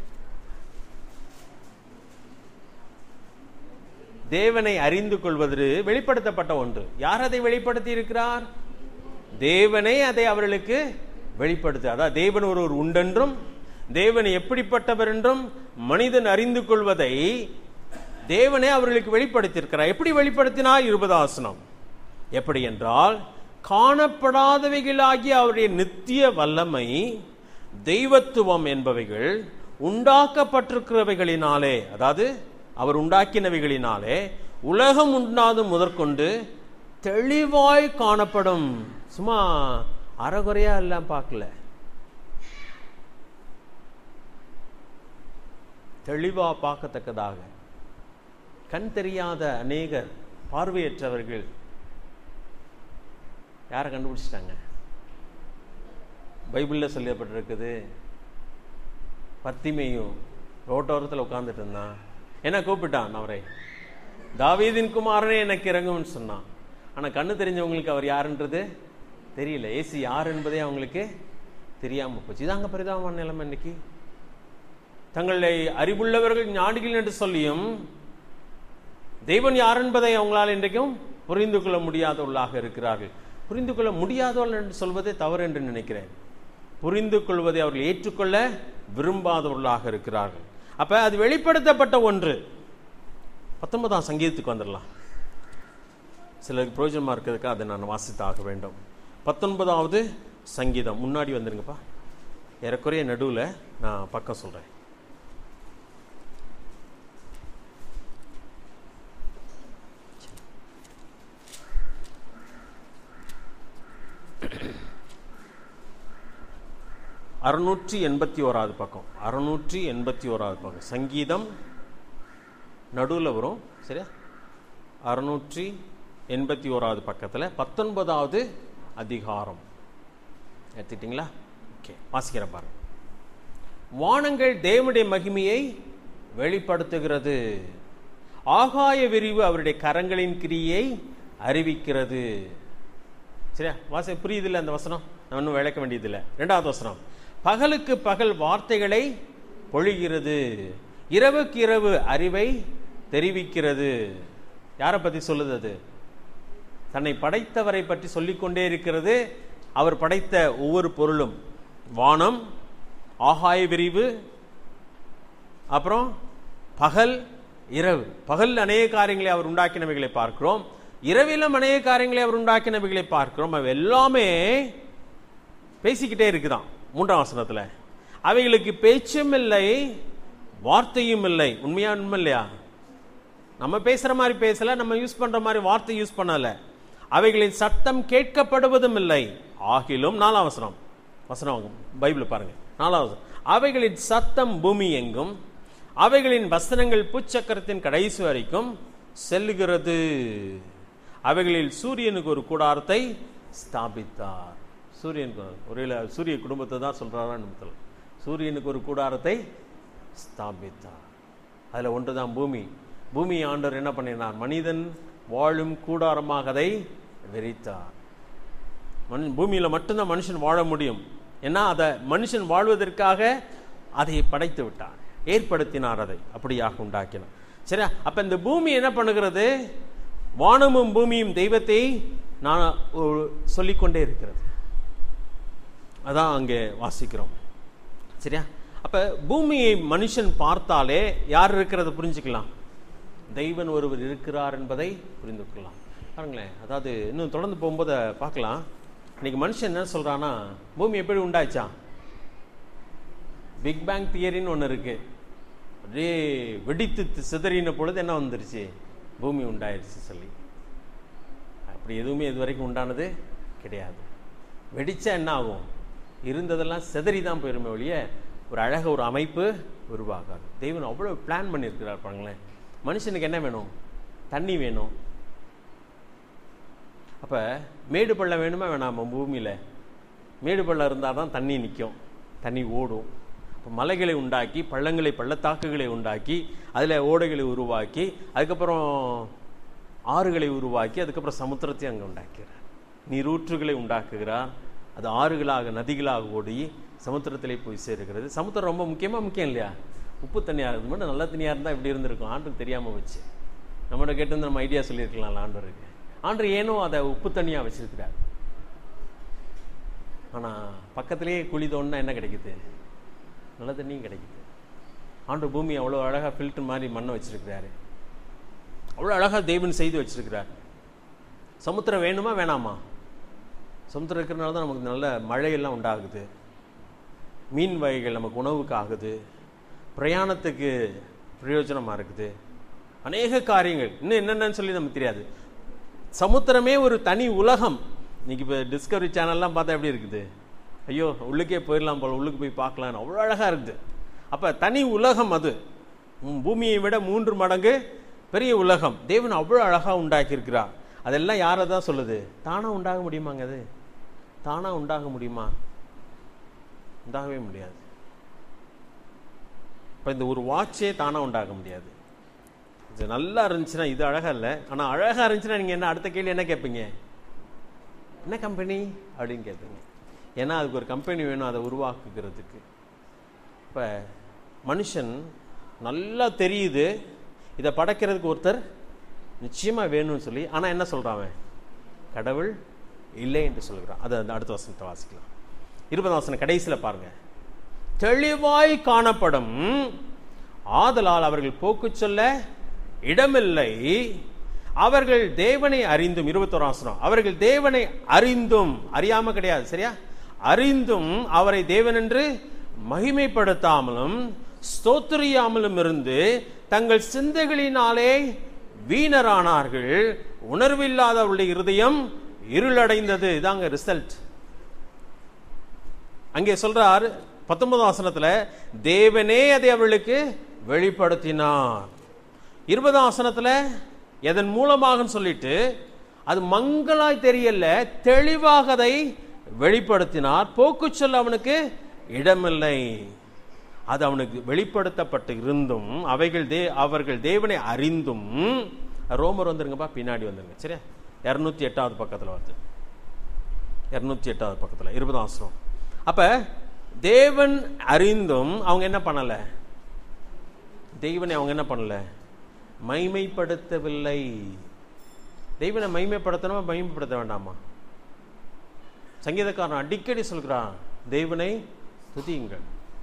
தேவனை அறிந்து கொள்வது வெளிப்படுத்தப்பட்ட ஒன்று. யார் அதை வெளிப்படுத்தி இருக்கிறார்? தேவனை அதை அவர்களுக்கு வெளிப்படுத்த. அதாவது தேவன் ஒருவர் உண்டென்றும் தேவன் எப்படிப்பட்டவர் என்றும் மனிதன் அறிந்து கொள்வதை தேவனே அவர்களுக்கு வெளிப்படுத்தியிருக்கிறார். எப்படி வெளிப்படுத்தினார்? 20 வசனம். எப்படி என்றால், காணப்படாதவைகளாகிய அவருடைய நித்திய வல்லமை, தெய்வத்துவம் என்பவைகள் உண்டாக்கப்பட்டிருக்கிறவைகளினாலே, அதாவது அவர் உண்டாக்கினவைகளினாலே உலகம் உண்டாது முதற்கொண்டு தெளிவாய் காணப்படும். சும்மா அறகுறையா எல்லாம் பார்க்கல, தெளிவா பார்க்கத்தக்கதாக. கண் தெரியாத அநேகர், பார்வையற்றவர்கள் யாரை கண்டுபிடிச்சிட்டாங்க? பைபிள்ல சொல்லப்பட்டிருக்குது, பத்திமையும் ரோட்டோரத்தில் உட்கார்ந்துட்டு இருந்தான். என்ன கூப்பிட்டான்? அவரை தாவீதின் குமாரனே எனக்கு இறங்கும்னு சொன்னான். ஆனா கண்ணு தெரிஞ்சவங்களுக்கு அவர் யாருன்றது தெரியல. ஏசு யார் என்பதே அவங்களுக்கு தெரியாம போச்சு. இதாங்க பரிதாபமான நிலைமை. இன்னைக்கு தங்களை அறிவுள்ளவர்கள் ஞானிகள் என்று சொல்லியும் தெய்வன் யார் என்பதை அவங்களால் இன்றைக்கும் புரிந்து கொள்ள முடியாதவர்களாக இருக்கிறார்கள். புரிந்து கொள்ள முடியாதவர்கள் என்று சொல்வதே தவறு என்று நினைக்கிறேன். புரிந்து கொள்வதை அவர்கள் ஏற்றுக்கொள்ள விரும்பாதவர்களாக இருக்கிறார்கள். அப்ப அது வெளிப்படுத்தப்பட்ட ஒன்று. 19ஆம் சங்கீதத்துக்கு வந்துடலாம். சிலருக்கு பிரயோஜனமா இருக்கிறதுக்கு அதை நான் வாசித்தாக வேண்டும். 19வது சங்கீதம். முன்னாடி வந்துருங்கப்பா, ஏறக்குறைய நடுவில் நான் பக்கம் சொல்கிறேன். அறுநூற்றி 81 பக்கம், 681 பக்கம். சங்கீதம் நடுவில் வரும், சரியா? 681 பக்கத்தில் 19வது அதிகாரம் எடுத்துக்கிட்டீங்களா? ஓகே, வாசிக்கிறேன் பாருங்க. வானங்கள் தேவனுடைய மகிமையை வெளிப்படுத்துகிறது, ஆகாய விரிவு அவருடைய கரங்களின் கிரியை அறிவிக்கிறது. சரியா? புரியுதில்லை அந்த வசனம்? நான் இன்னும் விளக்க வேண்டியதில்லை. 2வது வசனம், பகலுக்கு பகல் வார்த்தைகளை பொழிகிறது, இரவுக்கு இரவு அறிவை தெரிவிக்கிறது. யாரை பற்றி சொல்லுது? அது தன்னை படைத்தவரை பற்றி சொல்லிக்கொண்டே இருக்கிறது. அவர் படைத்த ஒவ்வொரு பொருளும், வானம், ஆகாய விரிவு, அப்புறம் பகல், இரவு. பகல் அநேக காரியங்களை அவர் உண்டாக்கினவைகளை பார்க்கிறோம், இரவிலும் அநேக காரியங்களை அவர் உண்டாக்கினவைகளை பார்க்கிறோம். அவை எல்லாமே பேசிக்கிட்டே இருக்குதான். 3ஆம் வசனத்தில் அவைகளுக்கு பேச்சும் இல்லை, வார்த்தையும் இல்லை. உண்மையா? உண்மை இல்லையா? நம்ம பேசுற மாதிரி பேசல, நம்ம யூஸ் பண்ற மாதிரி வார்த்தை யூஸ் பண்ணல. அவைகளின் சத்தம் கேட்கப்படுவதும் இல்லை. ஆகிலும் 4ஆம் வசனம் பைபிள் பாருங்க. 4வது, அவைகளின் சத்தம் பூமி எங்கும், அவைகளின் வசனங்கள் பூச்சக்கரத்தின் கடைசி வரைக்கும் செல்லுகிறது. அவைகளில் சூரியனுக்கு ஒரு கூடாரத்தை ஸ்தாபித்தார். சூரியனுக்கு ஒரே சூரிய குடும்பத்தை தான் சொல்றாரு. சூரியனுக்கு ஒரு கூடாரத்தை ஸ்தாபித்தார். அதுல ஒன்றுதான் பூமி. பூமி ஆண்டவர் என்ன பண்ணினார்? மனிதன் வாழும் கூடாரமாக அதை விரித்தார். பூமியில மட்டும்தான் மனுஷன் வாழ முடியும். ஏன்னா அதை மனுஷன் வாழ்வதற்காக அதை படைத்து விட்டார், ஏற்படுத்தினார், அதை அப்படியாக உண்டாக்கினார். சரியா? அப்ப இந்த பூமி என்ன பண்ணுகிறது? வானமும் பூமியும் தெய்வத்தை நான் சொல்லிக்கொண்டே இருக்கிறது. அதான் அங்கே வாசிக்கிறோம். சரியா? அப்ப பூமியை மனுஷன் பார்த்தாலே யார் இருக்கிறத புரிஞ்சுக்கலாம், தெய்வன் ஒருவர் இருக்கிறார் என்பதை புரிந்து கொள்ளலாம். பாருங்களேன், அதாவது இன்னும் தொடர்ந்து போகும்போது பார்க்கலாம். இன்னைக்கு மனுஷன் என்ன சொல்றான்னா, பூமி எப்படி உண்டாச்சான்? பிக் பேங் தியரின்னு ஒன்று இருக்கு. அப்படியே வெடித்து சிதறின பொழுது என்ன வந்துருச்சு? பூமி உண்டாயிருச்சு சொல்லி. அப்படி எதுவுமே இது வரைக்கும் உண்டானது கிடையாது. வெடிச்சா என்ன ஆகும்? இருந்ததெல்லாம் சிதறி தான் போயிருமே ஒழிய ஒரு அழக ஒரு அமைப்பு உருவாகாது. தெய்வன் அவ்வளோ பிளான் பண்ணியிருக்கிறார். பாருங்களேன், மனுஷனுக்கு என்ன வேணும்? தண்ணி வேணும். அப்போ மேடு பள்ளம் வேணுமா வேணாமா? பூமியில் மேடு பள்ளம் இருந்தால் தான் தண்ணி நிற்கும், தண்ணி ஓடும். இப்போ மலைகளை உண்டாக்கி, பள்ளங்களை, பள்ளத்தாக்குகளை உண்டாக்கி, அதில் ஓடைகளை உருவாக்கி, அதுக்கப்புறம் ஆறுகளை உருவாக்கி, அதுக்கப்புறம் சமுத்திரத்தையும் அங்கே உண்டாக்குகிறார். நீரூற்றுகளை உண்டாக்குகிறார். அது ஆறுகளாக, நதிகளாக ஓடி சமுத்திரத்திலே போய் சேருகிறது. சமுத்திரம் ரொம்ப முக்கியம் இல்லையா? உப்பு தண்ணியாக இருந்து மட்டும் நல்ல தண்ணியாக இருந்தால் இப்படி இருந்திருக்கும். ஆண்டுக்கு தெரியாமல் வச்சு நம்மகிட்ட கேட்டு வந்து நம்ம ஐடியா சொல்லியிருக்கலாம் ஆண்டவருக்கு. ஆண்டவர் ஏனோ அதை உப்பு தண்ணியாக வச்சிருக்கிறார். ஆனால் பக்கத்திலேயே குழி தோண்டினா என்ன கிடைக்குது? நல்ல தண்ணியும் கிடைக்குது. ஆண்டவர் பூமி அவ்வளோ அழகாக ஃபில்டர் மாதிரி மண்ணை வச்சிருக்கிறாரு. அவ்வளோ அழகாக தெய்வன் செய்து வச்சிருக்கிறார். சமுத்திரம் வேணுமா வேணாமா? சமுத்திரம் இருக்கிறனால தான் நமக்கு நல்ல மழையெல்லாம் உண்டாகுது, மீன் வகைகள் நமக்கு உணவுக்கு ஆகுது, பிரயாணத்துக்கு பிரயோஜனமாக இருக்குது, அநேக காரியங்கள். இன்னும் என்னென்னு சொல்லி நமக்கு தெரியாது. சமுத்திரமே ஒரு தனி உலகம். இன்னைக்கு இப்போ டிஸ்கவரி சேனல்லாம் பார்த்தா எப்படி இருக்குது? ஐயோ உள்ளுக்கே போயிடலாம் போல, உள்ளுக்கு போய் பார்க்கலான்னு அவ்வளோ அழகாக இருக்குது. அப்போ தனி உலகம் அது. பூமியை விட 3 மடங்கு பெரிய உலகம். தேவன் அவ்வளோ அழகாக உண்டாக்கியிருக்கிறார். அதெல்லாம் யாரை தான் சொல்லுது? தானாக உண்டாக முடியுமாங்க? அது தானாக உண்டாக முடியுமா? உண்டாகவே முடியாது. இப்போ இந்த ஒரு வாட்சே தானாக உண்டாக முடியாது. இது நல்லா இருந்துச்சுன்னா இது அழகாக இல்லை, ஆனால் அழகாக இருந்துச்சுன்னா நீங்கள் என்ன அடுத்த கேள்வி என்ன கேட்பீங்க? என்ன கம்பெனி அப்படின்னு கேட்பீங்க. ஏன்னா அதுக்கு ஒரு கம்பெனி வேணும் அதை உருவாக்குகிறதுக்கு. இப்போ மனுஷன் நல்லா தெரியுது இதை படைக்கிறதுக்கு ஒருத்தர் நிச்சயமாக வேணும்னு சொல்லி, ஆனால் என்ன சொல்கிறான்? கடவுள் இல்லை என்று சொல்கிறான். அது அந்த அடுத்த வசனத்தை வாசிக்கலாம். 20ஆம் வசனம் கடைசியில் பாருங்க. தெளிவாய் காணப்படும், ஆதலால் அவர்கள் போக்கு சொல்ல இடமில்லை, அவர்கள் தேவனை அறிந்தும். 21ஆம் வசனம், அவர்கள் தேவனை அறிந்தும், அறியாம கிடையாது, சரியா? அறிந்தும் அவரை தேவன் என்று மகிமைப்படுத்தாமலும் ஸ்தோத்திரியாமலும் இருந்து தங்கள் சிந்தைகளினாலே வீணரானார்கள். உணர்வில்லாதவருடைய இருதயம் இருளடைந்தது. இதாங்க ரிசல்ட். அங்கே சொல்றார் 19 வசனத்துல, தேவனே அதை அவளுக்கு வெளிப்படுத்தினார். 20 வசனத்துல எதன் மூலமாக சொல்லிட்டு அது மங்களாய் தெரியல, தெளிவாக அதை வெளிப்படுத்தினார். போக்கு சொல்ல அவனுக்கு இடமில்லை. அது அவனுக்கு வெளிப்படுத்தப்பட்டு இருந்தும் அவர்கள் தேவனை அறிந்தும். ரோமர் வந்துருங்கப்பா, பின்னாடி வந்துருங்க. சரியா? 208வது பக்கத்தில் வருது. 208வது பக்கத்தில் 20 வசனம். அப்ப தேவன் அறிந்தும் அவங்க என்ன பண்ணல? தேவனை அவங்க என்ன பண்ணல? மகிமைப்படுத்தவில்லை. தேவனை மகிமைப்படுத்தணுமா மகிமைப்படுத்த வேண்டாமா? சங்கீதக்காரன் அடிக்கடி சொல்கிறான், தேவனை துதியுங்கள்.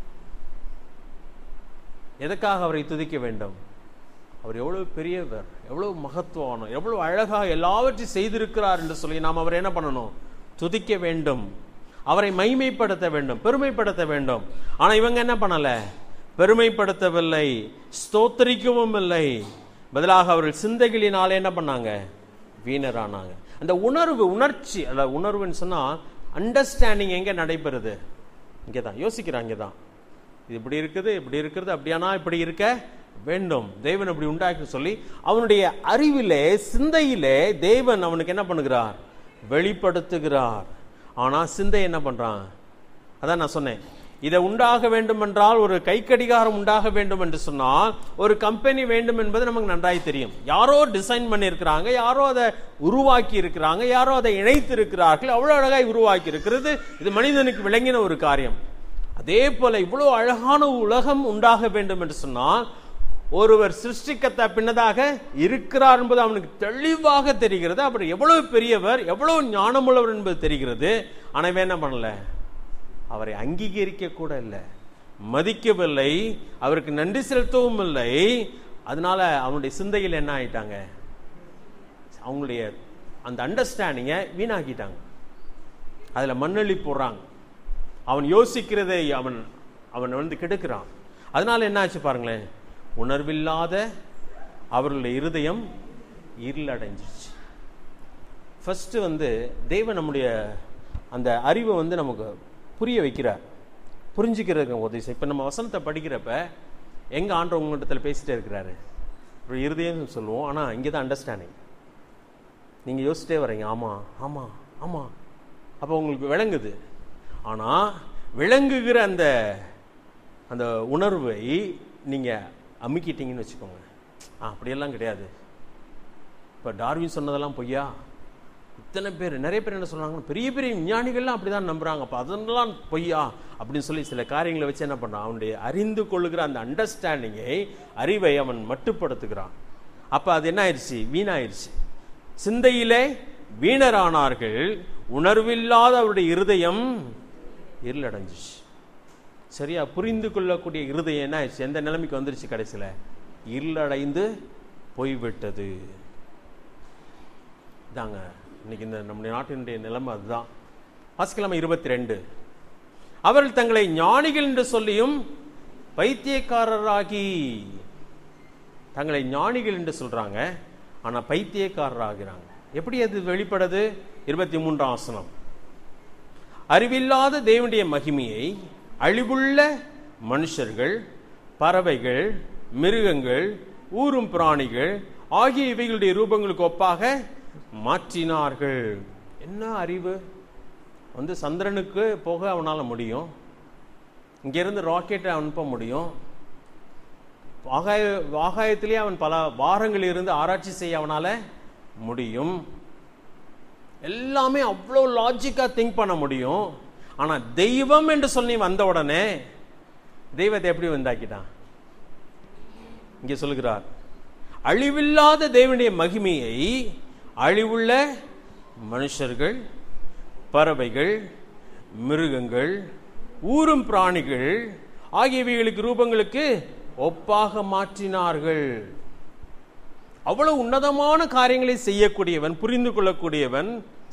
எதற்காக அவரை துதிக்க வேண்டும்? அவர் எவ்வளவு பெரியவர், எவ்வளவு மகத்துவம், எவ்வளவு அழகாக எல்லாவற்றையும் செய்திருக்கிறார் என்று சொல்லி நாம் அவரை என்ன பண்ணணும்? துதிக்க வேண்டும், அவரை மகிமைப்படுத்த வேண்டும், பெருமைப்படுத்த வேண்டும். ஆனா இவங்க என்ன பண்ணல? பெருமைப்படுத்தவில்லை, ஸ்தோத்திரிக்கவும் இல்லை. பதிலாக அவர்கள் சிந்தைகளினாலே என்ன பண்ணாங்க? வீணரானாங்க. அந்த உணர்ச்சி அல்ல, உணர்வுன்னு சொன்னா அண்டர்ஸ்டாண்டிங் எங்க நடைபெறுது? இங்கதான் யோசிக்கிறாங்க. இங்கதான் இது இப்படி இருக்குது, இப்படி இருக்கிறது, அப்படியானா இப்படி இருக்க வேண்டும், தேவன் அப்படி உண்டாக்கி சொல்லி அவனுடைய அறிவிலே சிந்தையிலே தேவன் அவனுக்கு என்ன பண்ணுகிறார்? வெளிப்படுத்துகிறார். ஆனா சிந்தை என்ன பண்றான்? அதான் நான் சொன்னேன், இதை உண்டாக வேண்டும் என்றால், ஒரு கைக்கடிகாரம் உண்டாக வேண்டும் என்று சொன்னால் ஒரு கம்பெனி வேண்டும் என்பது நமக்கு நன்றாய் தெரியும். யாரோ டிசைன் பண்ணி இருக்கிறாங்க, யாரோ அதை உருவாக்கி இருக்கிறாங்க, யாரோ அதை இணைத்து இருக்கிறார்கள், அவ்வளவு அழகாய் உருவாக்கி இருக்கிறது. இது மனிதனுக்கு விளங்கின ஒரு காரியம். அதே போல இவ்வளவு அழகான உலகம் உண்டாக வேண்டும் என்று சொன்னால் ஒருவர் சிருஷ்டிக்கத்த பின்னதாக இருக்கிறார் என்பது அவனுக்கு தெளிவாக தெரிகிறது. அப்படி எவ்வளவு பெரியவர், எவ்வளவு ஞானமுள்ளவர் என்பது தெரிகிறது. ஆனால் என்ன பண்ணல? அவரை அங்கீகரிக்க கூட இல்லை, மதிக்கவில்லை, அவருக்கு நன்றி செலுத்தவும் இல்லை. அதனால அவனுடைய சிந்தையில் என்ன ஆயிட்டாங்க? அவங்களுடைய அந்த அண்டர்ஸ்டாண்டிங்கை வீணாக்கிட்டாங்க. அதுல மண்ணெளி போடுறாங்க. அவன் யோசிக்கிறதை அவன் கெடுக்கிறான். அதனால என்ன ஆச்சு பாருங்களேன், உணர்வில்லாத அவர்களுடைய இருதயம் இருளடைஞ்சிச்சு. ஃபர்ஸ்ட் தேவன் நம்முடைய அந்த அறிவை நமக்கு புரிய வைக்கிறார், புரிஞ்சுக்கிறதுக்கு உதவி செய்ய. இப்போ நம்ம வசனத்தை படிக்கிறப்ப எங்க ஆண்டவர் உங்களிடத்துல பேசிட்டே இருக்கிறாரு, ஒரு இருதயம் சொல்லுவோம். ஆனால் இங்கே தான் அண்டர்ஸ்டாண்டிங். நீங்க யோசிச்சிட்டே வரீங்க, ஆமா ஆமா ஆமா, அப்போ உங்களுக்கு விளங்குது. ஆனா விளங்குகிற அந்த அந்த உணர்வை நீங்க அமுக்கிட்டீங்கன்னு வச்சுக்கோங்க. அப்படியெல்லாம் கிடையாது. இப்போ டார்வின் சொன்னதெல்லாம் பொய்யா? இத்தனை பேர், நிறைய பேர் என்ன சொல்றாங்க, பெரிய பெரிய விஞ்ஞானிகள்லாம் அப்படிதான் நம்புறாங்க, அப்போ அதெல்லாம் பொய்யா அப்படின்னு சொல்லி சில காரியங்களை வச்சு என்ன பண்றான்? அவனுடைய அறிந்து கொள்ளுகிற அந்த அண்டர்ஸ்டாண்டிங்கை, அறிவை அவன் மட்டுப்படுத்துகிறான். அப்ப அது என்ன ஆயிடுச்சு? வீணாயிடுச்சு. சிந்தையிலே வீணரானார்கள், உணர்வில்லாத அவருடைய இருதயம் இருளடைஞ்சிச்சு. சரியா? புரிந்து கொள்ளக்கூடிய இருதயம் என்ன ஆயிடுச்சு? எந்த நிலைமைக்கு வந்துருச்சு? கடைசியில இருளடைந்து போய்விட்டது. இதாங்க இன்னைக்கு இந்த நம்முடைய நாட்டினுடைய நிலைமை அதுதான். வாசிக்கலாம் 22. அவர்கள் தங்களை ஞானிகள் என்று சொல்லியும் பைத்தியக்காரராகி, தங்களை ஞானிகள் என்று சொல்றாங்க, ஆனா பைத்தியக்காரராகிறாங்க. எப்படி அது வெளிப்படுது? 23ஆம் வசனம். அறிவில்லாத தேவனுடைய மகிமையை அழிவுள்ள மனுஷர்கள், பறவைகள், மிருகங்கள், ஊரும் பிராணிகள் ஆகிய இவைகளுடைய ரூபங்களுக்கு ஒப்பாக மாற்றினார்கள். என்ன அறிவு! சந்திரனுக்கு போக அவனால முடியும், இங்கிருந்து ராக்கெட்டை அனுப்ப முடியும், ஆகாயத்திலே அவன் பல வாரங்களில் இருந்து ஆராய்ச்சி செய்ய அவனால முடியும், எல்லாமே அவ்வளோ லாஜிக்கா திங்க் பண்ண முடியும். ஆனா தெய்வம் என்று சொல்லி வந்த உடனே தெய்வத்தை எப்படி உண்டாக்கிட்டான்? இங்க சொல்லுகிறார், அழிவில்லாத தேவனுடைய மகிமையை அழிவுள்ள மனுஷர்கள், பறவைகள், மிருகங்கள், ஊரும் பிராணிகள் ஆகியவைகளுக்கு ரூபங்களுக்கு ஒப்பாக மாற்றினார்கள். அவ்வளவு உன்னதமான காரியங்களை செய்யக்கூடியவன், புரிந்து கொள்ளக்கூடியவன்,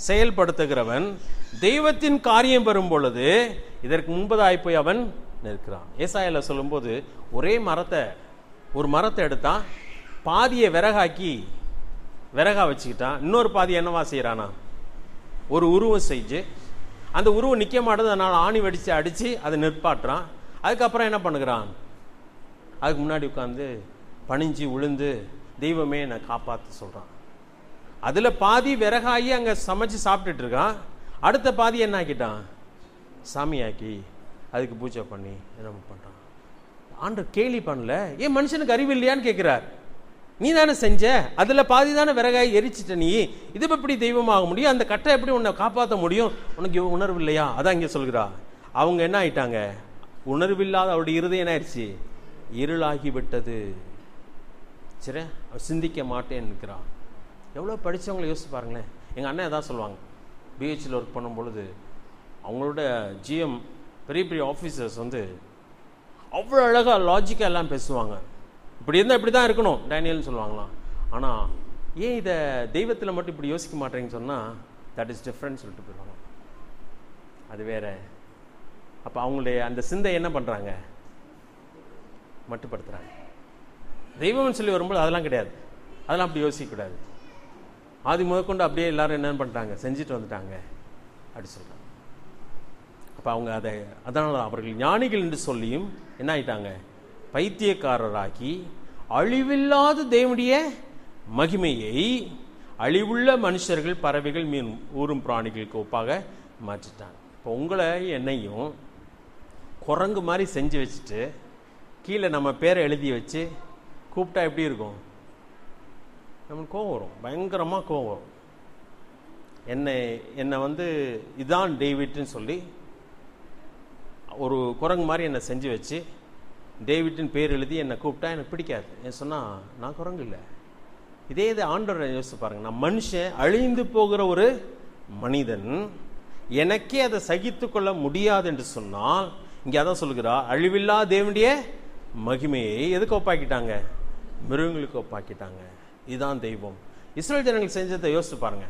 செயல்படுத்துகிறவன். தெய்வத்தின் காரியம் வரும் பொழுது இதற்கு முன்பதாய் போய் அவன் நிற்கிறான். ஏசாயால சொல்லும்போது ஒரு மரத்தை எடுத்தா பாதியை விறகா வச்சுக்கிட்டான், இன்னொரு பாதி என்னவா செய்யறானா, ஒரு உருவம் செஞ்சு அந்த உருவம் நிக்க மாட்டது, அதனால ஆணி அடிச்சு அதை நிற்பாட்டுறான். அதுக்கப்புறம் என்ன பண்ணுகிறான், அதுக்கு முன்னாடி உட்காந்து பணிஞ்சு விழுந்து தெய்வமே என்னை காப்பாற்ற சொல்றான். அதுல பாதி விறகாகி அங்க சமைச்சு சாப்பிட்டுட்டு இருக்கான், அடுத்த பாதி என்ன ஆக்கிட்டான், சாமியாக்கி அதுக்கு பூஜை பண்ணி என்ன பண்றான். ஆண்டவர் கேலி பண்ணல, ஏன் மனுஷனுக்கு அறிவு இல்லையான்னு கேட்கிறார். நீ தானே செஞ்ச, அதுல பாதி தானே விறகாய் எரிச்சிட்ட, நீ இது எப்படி தெய்வமாக முடியும், அந்த கட்டை எப்படி உன்னை காப்பாற்ற முடியும், உனக்கு உணர்வு இல்லையா? அதான் இங்க சொல்கிறா. அவங்க என்ன ஆயிட்டாங்க, உணர்வில்லாத அவருடைய இருதயம் என்ன ஆயிடுச்சு, இருளாகி விட்டது. சரி, சிந்திக்க மாட்டேன்னு இருக்கிறான். எவ்வளோ படித்தவங்களை யோசிச்சு பாருங்களேன். எங்கள் அண்ணன் எதாவது சொல்லுவாங்க, பிஹெச்சில் ஒர்க் பண்ணும் பொழுது அவங்களோட ஜிஎம் பெரிய பெரிய ஆஃபீஸர்ஸ் அவ்வளோ அழகாக லாஜிக்காக எல்லாம் பேசுவாங்க. இப்படி இருந்தால் இப்படி தான் இருக்கணும் டேனியல்னு சொல்லுவாங்களாம். ஆனால் ஏன் இதை தெய்வத்தில் மட்டும் இப்படி யோசிக்க மாட்டேங்கன்னு சொன்னால், தட் இஸ் டிஃப்ரெண்ட் சொல்லிட்டு போயிடுவாங்க. அது வேற. அப்போ அவங்களுடைய அந்த சிந்தை என்ன பண்ணுறாங்க, மட்டுப்படுத்துகிறாங்க. தெய்வம்னு சொல்லி வரும்போது அதெல்லாம் கிடையாது, அதெல்லாம் அப்படி யோசிக்கக்கூடாது. ஆதி முதற்கொண்டு அப்படியே எல்லாரும் என்ன பண்ணிட்டாங்க, செஞ்சுட்டு வந்துட்டாங்க அப்படி சொல்கிறாங்க. அப்போ அவங்க அதனால அவர்கள் ஞானிகள் என்று சொல்லியும் என்ன ஆயிட்டாங்க, பைத்தியக்காரராக்கி அழிவில்லாத தேவனுடைய மகிமையை அழிவுள்ள மனுஷர்கள், பறவைகள், மீன், ஊரும் பிராணிகளுக்கு ஒப்பாக மாற்றிட்டாங்க. இப்போ உங்களை என்னையும் குரங்கு மாதிரி செஞ்சு வச்சுட்டு கீழே நம்ம பேரை எழுதி வச்சு கூப்பிட்டா எப்படி இருக்கும், நமக்கு கோவம் வரும், பயங்கரமாக கோவம் வரும். என்னை இதான் டேவிட்னு சொல்லி ஒரு குரங்கு மாதிரி என்னை செஞ்சு வச்சு டேவிட்னு பேர் எழுதி என்னை கூப்பிட்டா எனக்கு பிடிக்காது. ஏன் சொன்னால் நான் குரங்கு இல்லை. இதே ஆண்டவரை யோசிச்சு பாருங்க, நான் மனுஷன், அழிந்து போகிற ஒரு மனிதன், எனக்கே அதை சகித்து கொள்ள முடியாது என்று சொன்னால், இங்கே அதான் சொல்லுகிறா, அழிவில்லா தேவனுடைய மகிமையை எதுக்கு ஒப்பாக்கிட்டாங்க, மிருகங்களுக்கு ஒப்பாக்கிட்டாங்க. இதுதான் தெய்வம். இஸ்ரேல் ஜனங்கள் செஞ்சதை யோசிச்சு பாருங்க.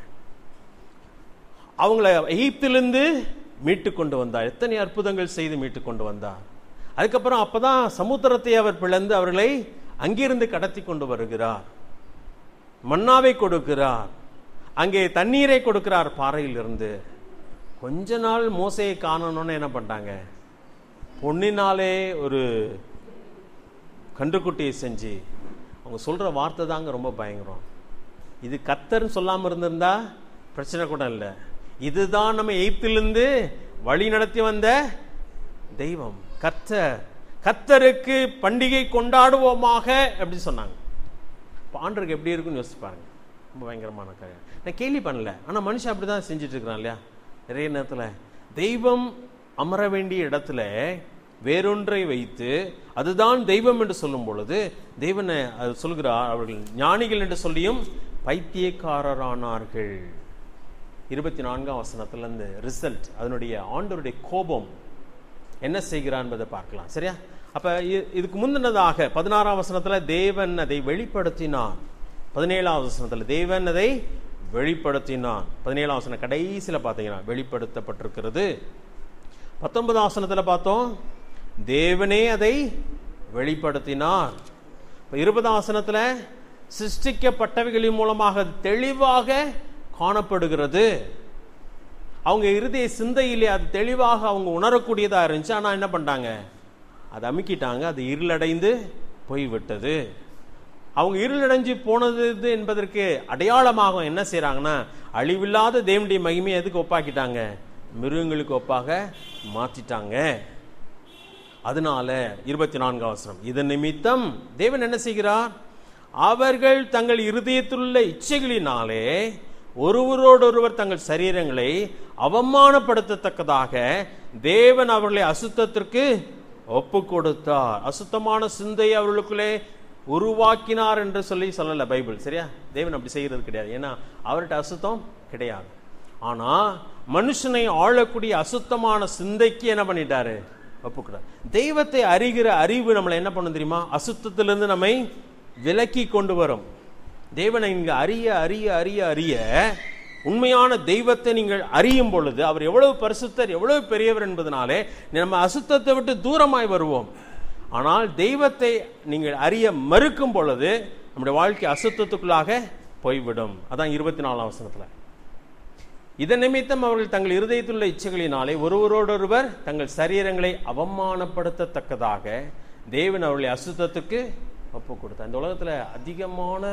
அவங்கள எகிப்திலிருந்து மீட்டு கொண்டு வந்தார், எத்தனை அற்புதங்கள் செய்து மீட்டு கொண்டு வந்தார். அதுக்கப்புறம் அப்பதான் சமுத்திரத்தை அவர் பிளந்து அவர்களை அங்கிருந்து கடத்தி கொண்டு வருகிறார், மன்னாவை கொடுக்கிறார், அங்கே தண்ணீரை கொடுக்கிறார் பாறையில் இருந்து. கொஞ்ச நாள் மோசையை காணணும்னு என்ன பண்ணிட்டாங்க, பொன்னினாலே ஒரு கன்றுக்குட்டியை செஞ்சு, அவங்க சொல்ற வார்த்தை தாங்க ரொம்ப பயங்கரம். இது கர்த்தர்னு சொல்லாம இருந்திருந்தா பிரச்சனை கூட இல்லை. இதுதான் நம்ம எகிப்திலிருந்து வழி நடத்தி வந்த தெய்வம், கர்த்தருக்கு பண்டிகை கொண்டாடுவோமாக அப்படின்னு சொன்னாங்க. ஆண்டருக்கு எப்படி இருக்குன்னு யோசிச்சு பாருங்க, ரொம்ப பயங்கரமான காரியம். நான் கேள்வி பண்ணல, ஆனா மனுஷன் அப்படிதான் செஞ்சுட்டு இருக்கிறான் இல்லையா. நிறைய நேரத்துல தெய்வம் அமர வேண்டிய இடத்துல வேறொன்றை வைத்து அதுதான் தெய்வம் என்று சொல்லும் பொழுது தெய்வனை அது சொல்கிறார், அவர்கள் ஞானிகள் என்று சொல்லியும் பைத்தியக்காரரானார்கள். 24ஆம் வசனத்துல இருந்து ரிசல்ட், அதனுடைய ஆண்டவருடைய கோபம் என்ன செய்கிறான் என்பதை பார்க்கலாம். சரியா? அப்ப இதுக்கு முந்தினதாக 16ஆம் வசனத்துல தேவன் அதை வெளிப்படுத்தினான், 17ஆம் வசனத்துல தேவன் அதை வெளிப்படுத்தினான், 17ஆம் வசனம் கடைசியில பாத்தீங்கன்னா வெளிப்படுத்தப்பட்டிருக்கிறது. 19ஆம் வசனத்துல பார்த்தோம் தேவனே அதை வெளிப்படுத்தினார். 20ஆம் வசனத்துல சிருஷ்டிக்கப்பட்டவைகளின் மூலமாக தெளிவாக காணப்படுகிறது. அவங்க இருதய சிந்தையிலே அது தெளிவாக அவங்க உணரக்கூடியதா இருந்துச்சு. ஆனா என்ன பண்ணிட்டாங்க, அதை அமுக்கிட்டாங்க, அது இருளடைந்து போய்விட்டது. அவங்க இருளடைஞ்சு போனது என்பதற்கு அடையாளமாக என்ன செய்யறாங்கன்னா, அழிவில்லாத தேவனுடைய மகிமையை எதுக்கு ஒப்பாக்கிட்டாங்க, மிருகங்களுக்கு ஒப்பாக மாத்திட்டாங்க. அதனால 24ஆம் வசனம், இதன் நிமித்தம் தேவன் என்ன செய்கிறார், அவர்கள் தங்கள் இருதயத்திலுள்ள இச்சைகளினாலே ஒருவரோடொருவர் தங்கள் சரீரங்களை அவமானப்படுத்தத்தக்கதாக தேவன் அவர்களை அசுத்தத்திற்கு ஒப்பு கொடுத்தார். அசுத்தமான சிந்தையை அவர்களுக்குள்ளே உருவாக்கினார் என்று சொல்லல பைபிள். சரியா? தேவன் அப்படி செய்யறது கிடையாது, ஏன்னா அவர்கிட்ட அசுத்தம் கிடையாது. ஆனா மனுஷனை ஆளக்கூடிய அசுத்தமான சிந்தைக்கு என்ன பண்ணிட்டாரு, ஒப்புக்கிறார். தெய்வத்தை அறிகிற அறிவு நம்மளை என்ன பண்ண தெரியுமா, அசுத்தத்திலிருந்து நம்மை விலக்கி கொண்டு வரும். தேவனை இங்க அறிய அறிய அறிய அறிய உண்மையான தெய்வத்தை நீங்கள் அறியும் பொழுது அவர் எவ்வளவு பரிசுத்தர், எவ்வளவு பெரியவர் என்பதனாலே நம்ம அசுத்தத்தை விட்டு தூரமாய் வருவோம். ஆனால் தெய்வத்தை நீங்கள் அறிய மறுக்கும் பொழுது நம்முடைய வாழ்க்கை அசுத்தத்துக்குள்ளாக போய்விடும். அதான் 24ஆம் வசனத்தில், இதன் நிமித்தம் அவர்கள் தங்கள் இருதயத்துள்ள இச்சைகளினாலே ஒருவரோடொருவர் தங்கள் சரீரங்களை அவமானப்படுத்தத்தக்கதாக தேவன் அவர்களை அசுத்தத்துக்கு ஒப்பு கொடுத்தார். இந்த உலகத்தில் அதிகமான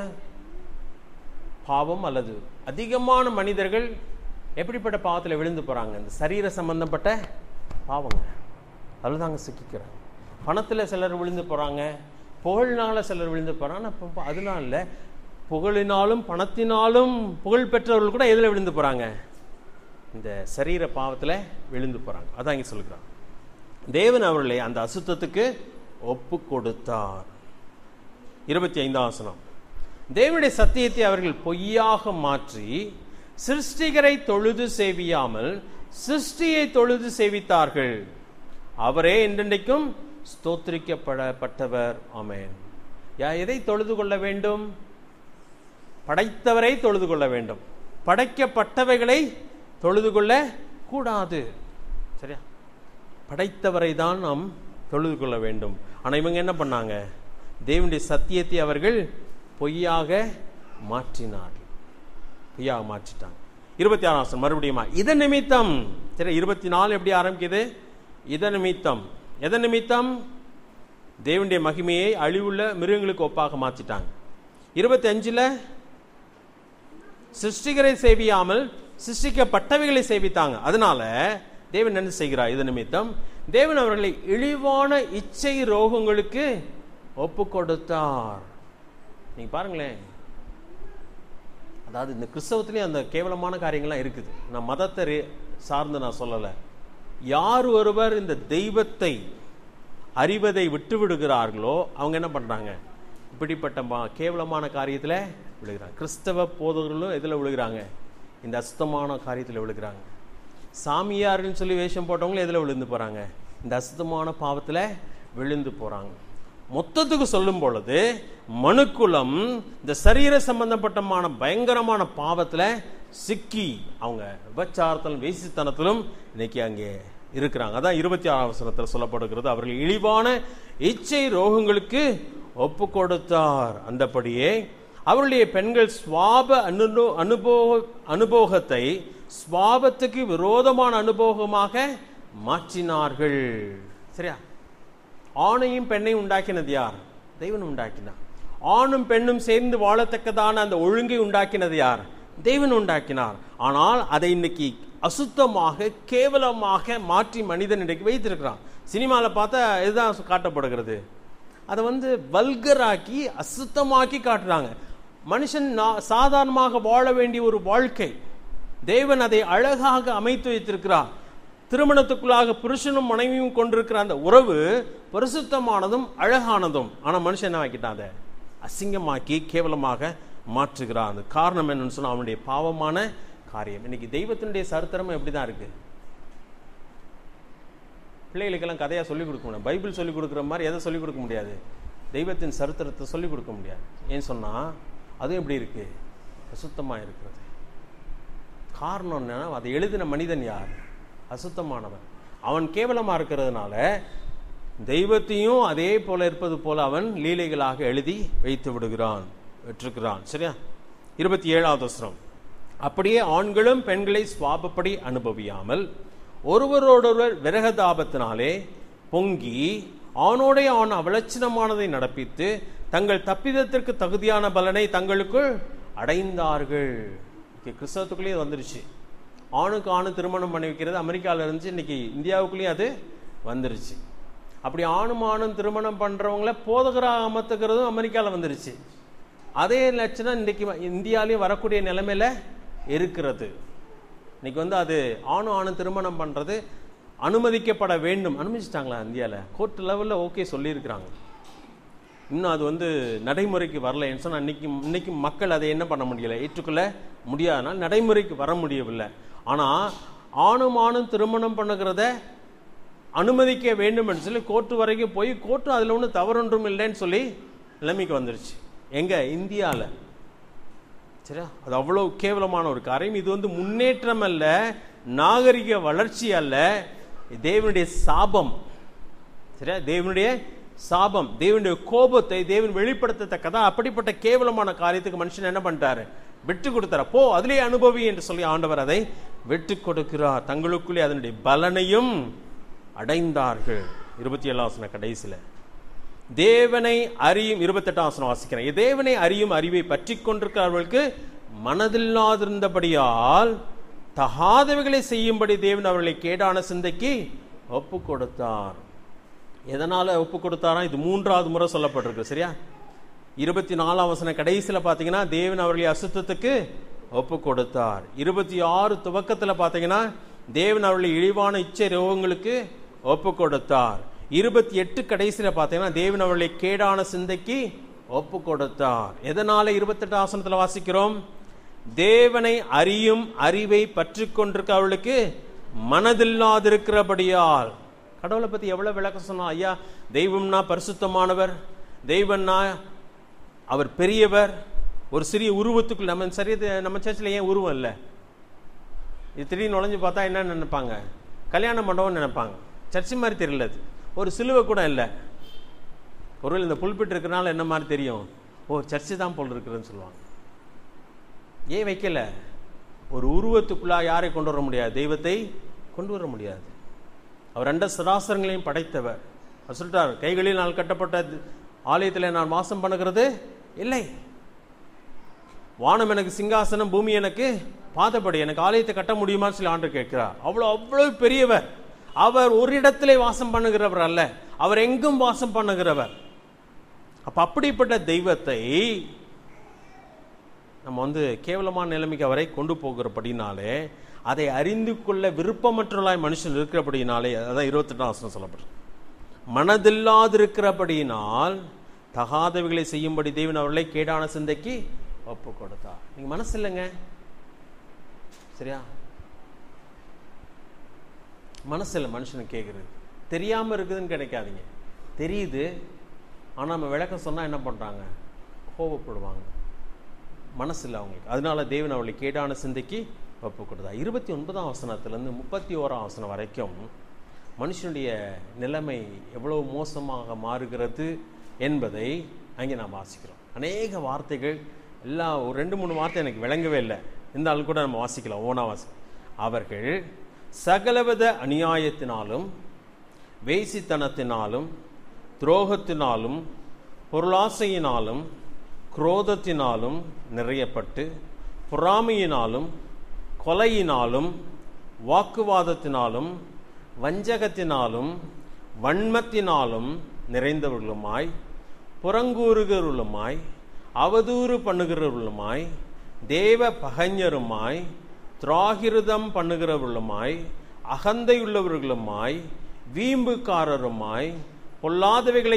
பாவம் அல்லது அதிகமான மனிதர்கள் எப்படிப்பட்ட பாவத்தில் விழுந்து போகிறாங்க? இந்த சரீர சம்பந்தப்பட்ட பாவங்க. அதில் தாங்க சிக்கிக்கிறாங்க. பணத்தில் சிலர் விழுந்து போகிறாங்க, புகழினால சிலர் விழுந்து போகிறாங்க. அப்போ அதனால இல்லை, புகழினாலும் பணத்தினாலும் புகழ் பெற்றவர்கள் கூட எதில் விழுந்து போகிறாங்க? இந்த சரீர பாவத்தில் விழுந்து போகிறாங்க. அதான் இங்கே சொல்கிறாங்க, தேவன் அவர்களை அந்த அசுத்தத்துக்கு ஒப்பு கொடுத்தார். 25ஆம் வசனம், தேவனுடைய சத்தியத்தை அவர்கள் பொய்யாக மாற்றி சிருஷ்டிகரை தொழுது சேவியாமல் சிருஷ்டியை தொழுது சேவித்தார்கள். அவரே என்றென்றைக்கும் ஸ்தோத்திரிக்கப்படப்பட்டவர். ஆமென். எதை தொழுது கொள்ள வேண்டும்? படைத்தவரை தொழுது கொள்ள வேண்டும். படைக்கப்பட்டவைகளை தொழுது கொள்ள கூடாது. சரியா? படைத்தவரை தான் நாம் தொழுது கொள்ள வேண்டும். ஆனால் இவங்க என்ன பண்ணாங்க? தேவனுடைய சத்தியத்தை அவர்கள் பொய்யாக மாற்றினார்கள். பொய்யாக மாற்றிட்டாங்க. 26ஆம் வசனம் மறுபடியும், இதன் நிமித்தம். சரி, 24 எப்படி ஆரம்பிக்குது? இதன் நிமித்தம். எதன் நிமித்தம்? தேவனுடைய மகிமையை அழிவுள்ள மிருகங்களுக்கு ஒப்பாக மாற்றிட்டாங்க. 25ல் சிருஷ்டிகரை சேவியாமல் சிருஷ்டிக்கப்பட்டவைகளை சேவித்தாங்க. அதனால தேவன் என்ன செய்கிறார்? இதன் நிமித்தம் தேவன் அவர்களை இழிவான இச்சை ரோகங்களுக்கு ஒப்பு கொடுத்தார். நீங்க பாருங்களேன், அதாவது இந்த கிறிஸ்தவத்திலேயே அந்த கேவலமான காரியங்கள்லாம் இருக்குது. நான் மதத்தை சார்ந்து நான் சொல்லலை. யார் ஒருவர் இந்த தெய்வத்தை அறிவதை விட்டு விடுகிறார்களோ அவங்க என்ன பண்றாங்க? இப்படிப்பட்ட கேவலமான காரியத்தில் விழுகிறாங்க. கிறிஸ்தவ போதகர்களும் எதில் விழுகிறாங்க? இந்த அசுத்தமான காரியத்தில் விழுகிறாங்க. சாமியார்னு சொல்லி வேஷம் போட்டவங்களும் எதில் விழுந்து போறாங்க? இந்த அசுத்தமான பாவத்தில் விழுந்து போறாங்க. மொத்தத்துக்கு சொல்லும் பொழுது மனுக்குலம் இந்த சரீர சம்பந்தப்பட்டமான பயங்கரமான பாவத்தில் சிக்கி அவங்க விபச்சாரத்திலும் வேசித்தனத்திலும் இன்னைக்கு அங்கே இருக்கிறாங்க. அதான் 26ஆம் வசனத்தில் சொல்லப்படுகிறது, அவர்கள் இழிவான இச்சை ரோகங்களுக்கு ஒப்பு கொடுத்தார். அந்தபடியே அவருடைய பெண்கள் சுவாப அனுபோகத்தை சுவாபத்துக்கு விரோதமான அனுபோகமாக மாற்றினார்கள். சரியா? ஆணையும் பெண்ணையும் உண்டாக்கினது யார்? தெய்வன் உண்டாக்கினார். ஆணும் பெண்ணும் சேர்ந்து வாழத்தக்கதான அந்த ஒழுங்கை உண்டாக்கினது யார்? தெய்வன் உண்டாக்கினார். ஆனால் அதை இன்னைக்கு அசுத்தமாக கேவலமாக மாற்றி மனிதன் இன்றைக்கு வைத்திருக்கிறான். சினிமாவில் பார்த்தா இதுதான் காட்டப்படுகிறது. அதை வல்கராக்கி அசுத்தமாக்கி காட்டுறாங்க. மனுஷன் சாதாரணமாக வாழ வேண்டிய ஒரு வாழ்க்கை தேவன் அதை அழகாக அமைத்து வைத்திருக்கிறார். திருமணத்துக்குள்ளாக புருஷனும் மனைவியும் கொண்டிருக்கிற அந்த உறவு பரிசுத்தமானதும் அழகானதும். ஆனால் மனுஷன் என்ன ஆக்கிட்டான்? அதை அசிங்கமாக்கி கேவலமாக மாற்றுகிறான். அந்த காரணம் என்னன்னு சொன்னா அவனுடைய பாவமான காரியம். இன்னைக்கு தெய்வத்தினுடைய சரித்திரமும் எப்படிதான் இருக்கு. பிள்ளைகளுக்கெல்லாம் கதையா சொல்லிக் கொடுக்க முடியாது. பைபிள் சொல்லிக் கொடுக்குற மாதிரி எதை சொல்லிக் கொடுக்க முடியாது? தெய்வத்தின் சரித்திரத்தை சொல்லிக் கொடுக்க முடியாது. ஏன்னு சொன்னா அதுவும் எப்படி இருக்கு? அசுத்தமா இருக்கிறது. காரணம் என்னன்னா அதை எழுதின மனிதன் யார்? அசுத்தமானவன். அவன் கேவலமா இருக்கிறதுனால தெய்வத்தையும் அதே போல இருப்பது போல அவன் லீலைகளாக எழுதி வைத்து விட்டுருக்கிறான். சரியா? 27ஆவது வசனம், அப்படியே ஆண்களும் பெண்களை சுவாபப்படி அனுபவியாமல் ஒருவரோடொருவர் விரகதாபத்தினாலே பொங்கி ஆணோடைய ஆண் அவலட்சணமானதை நடப்பித்து தங்கள் தப்பிதத்திற்கு தகுதியான பலனை தங்களுக்குள் அடைந்தார்கள். கிறிஸ்தவத்துக்குள்ளேயே வந்துருச்சு. ஆணுக்கு ஆணு திருமணம் பண்ணி வைக்கிறது அமெரிக்காவில் இருந்துச்சு, இன்னைக்கு இந்தியாவுக்குள்ளேயும் அது வந்துருச்சு. அப்படி ஆணும் ஆணும் திருமணம் பண்றவங்கள போதகராக அமர்த்துக்கிறதும் அமெரிக்காவில் வந்துருச்சு. அதே லட்சணம் இன்னைக்கு இந்தியாவிலையும் வரக்கூடிய நிலைமையில இருக்கிறது. இன்னைக்கு அது ஆணும் ஆணும் திருமணம் பண்றது அனுமதிக்கப்பட வேண்டும். அனுமதிச்சிட்டாங்களா இந்தியாவில்? கோர்ட் லெவலில் ஓகே சொல்லியிருக்கிறாங்க. இன்னும் அது நடைமுறைக்கு வரலைன்னு சொன்னால் இன்னைக்கு மக்கள் அதை என்ன பண்ண முடியலை, ஏற்றுக்கொள்ள முடியாதனால் நடைமுறைக்கு வர முடியவில்லை. ஆனால் ஆணும் ஆணும் திருமணம் பண்ணுகிறத அனுமதிக்க வேண்டும் என்று சொல்லி கோர்ட்டு வரைக்கும் போய் கோர்ட்டு அதில் ஒன்றும் தவறொன்றும் இல்லைன்னு சொல்லி நிலைமைக்கு வந்துருச்சு. எங்க? இந்தியாவில். சரியா? அது அவ்வளவு கேவலமான ஒரு காரியம். இது முன்னேற்றம் அல்ல, நாகரிக வளர்ச்சி அல்ல, தேவனுடைய சாபம். சரியா? தேவனுடைய சாபம், தேவனுடைய கோபத்தை தேவன் வெளிப்படுத்தத்தக்கதான். அப்படிப்பட்ட கேவலமான காரியத்துக்கு மனுஷன் என்ன பண்ணிட்டாரு? விட்டு கொடுத்தார். போ, அதிலே அனுபவி என்று சொல்லி ஆண்டவர் அதை விட்டு கொடுக்கிறார். தங்களுக்குள்ளே அதனுடைய பலனையும் அடைந்தார்கள். 27 கடைசியில தேவனை அறியும் 28 வாசிக்கிறேன். தேவனை அறியும் அறிவை பற்றி கொண்டிருக்கிறவர்களுக்கு மனதில்லாதிருந்தபடியால் தகாதவைகளை செய்யும்படி தேவன் அவர்களை கேடான சிந்தைக்கு ஒப்பு கொடுத்தார். எதனால ஒப்பு கொடுத்தாரா? இது 3வது முறை சொல்லப்பட்டிருக்கு. சரியா? 24 கடைசியில் பார்த்தீங்கன்னா தேவன் அவர்களை அசுத்தத்துக்கு ஒப்பு கொடுத்தார். 26 துவக்கத்தில் பார்த்தீங்கன்னா தேவன் அவர்களை இழிவான இச்சை ரோகங்களுக்கு ஒப்பு கொடுத்தார். 28 கடைசியில் பார்த்தீங்கன்னா தேவன் அவர்களை கேடான சிந்தைக்கு ஒப்பு கொடுத்தார். எதனால 28 வாசிக்கிறோம்? தேவனை அறியும் அறிவை பற்றி கொண்டிருக்க அவளுக்கு மனதில்லாதிருக்கிறபடியால். கடவுளை பத்தி எவ்வளவு விளக்கம் சொன்னா, ஐயா தெய்வம்னா பரிசுத்தமானவர், தெய்வம்னா அவர் பெரியவர், ஒரு சிறிய உருவத்துக்குள் நம்ம சர்ச்சில் ஏன் உருவம் இல்லை? இது திடீர்னு நுழைஞ்சு பார்த்தா என்ன நினைப்பாங்க? கல்யாண மண்டபம் நினைப்பாங்க. சர்ச்சு மாதிரி தெரியல. அது ஒரு சிலுவை கூட இல்லை. ஒருவேளை இந்த புல்பிட் இருக்கிறனால என்ன மாதிரி தெரியும்? ஓ, சர்ச்சு தான் போல் இருக்குதுன்னு சொல்லுவாங்க. ஏன் வைக்கல? ஒரு உருவத்துக்குள்ளா யாரை கொண்டு வர முடியாது? தெய்வத்தை கொண்டு வர முடியாது. அவர் 2 சராசரங்களையும் படைத்தவர். அவர் சொல்லிட்டார், கைகளில் நான் கட்டப்பட்ட ஆலயத்தில் நான் வாசம் பண்ணுகிறது இல்லை. வானம் எனக்கு சிங்காசனம், பூமி எனக்கு பாதப்படி, எனக்கு ஆலயத்தை கட்ட முடியுமான்னு சொல்லி ஆண்டு கேட்கிறார். அவ்வளவு பெரியவர். அவர் ஒரு இடத்திலே வாசம் பண்ணுகிறவர் அல்ல, அவர் எங்கும் வாசம் பண்ணுகிறவர். அப்படிப்பட்ட தெய்வத்தை நம்ம கேவலமான நிலைமைக்கு அவரை கொண்டு போகிறபடினாலே, அதை அறிந்து கொள்ள விருப்பமற்றவர்களாய் மனுஷன் இருக்கிறபடினாலே, அதான் 28 சொல்லப்படும். மனதில்லாதிருக்கிறபடியினால் தகாதவைகளை செய்யும்படி தேவன் அவர்களை கேடான சிந்தைக்கு ஒப்பு கொடுத்தார். நீங்க மனசு இல்லைங்க. சரியா? மனசு இல்லை மனுஷனுக்கு கேட்குறது. தெரியாம இருக்குதுன்னு கிடைக்காதீங்க. தெரியுது, ஆனா நம்ம விளக்கம் சொன்னா என்ன பண்றாங்க? கோபப்படுவாங்க. மனசு இல்லை அவங்களுக்கு. அதனால தேவன் அவர்களை கேடான சிந்தைக்கு ஒப்பு கொடுத்தார். 29 31 வரைக்கும் மனுஷனுடைய நிலைமை எவ்வளவு மோசமாக மாறுகிறது என்பதை அங்கே நாம் வாசிக்கிறோம். அநேக வார்த்தைகள் எல்லாம் ஒரு 2-3 வார்த்தை எனக்கு விளங்கவே இல்லை. இருந்தாலும் கூட நம்ம வாசிக்கலாம், ஓனா அவர்கள் சகலவித அநியாயத்தினாலும் வேசித்தனத்தினாலும் துரோகத்தினாலும் பொருளாசையினாலும் குரோதத்தினாலும் நிறையப்பட்டு பொறாமையினாலும் கொலையினாலும் வாக்குவாதத்தினாலும் வஞ்சகத்தினாலும் வன்மத்தினாலும் நிறைந்தவர்களுமாய் புறங்கூறுகிறவர்களுமாய் அவதூறு பண்ணுகிறவர்களுமாய் தேவ பகைஞருமாய் திராகிருதம் பண்ணுகிறவர்களுமாய் அகந்தையுள்ளவர்களுமாய் வீம்புக்காரருமாய் பொல்லாதவைகளை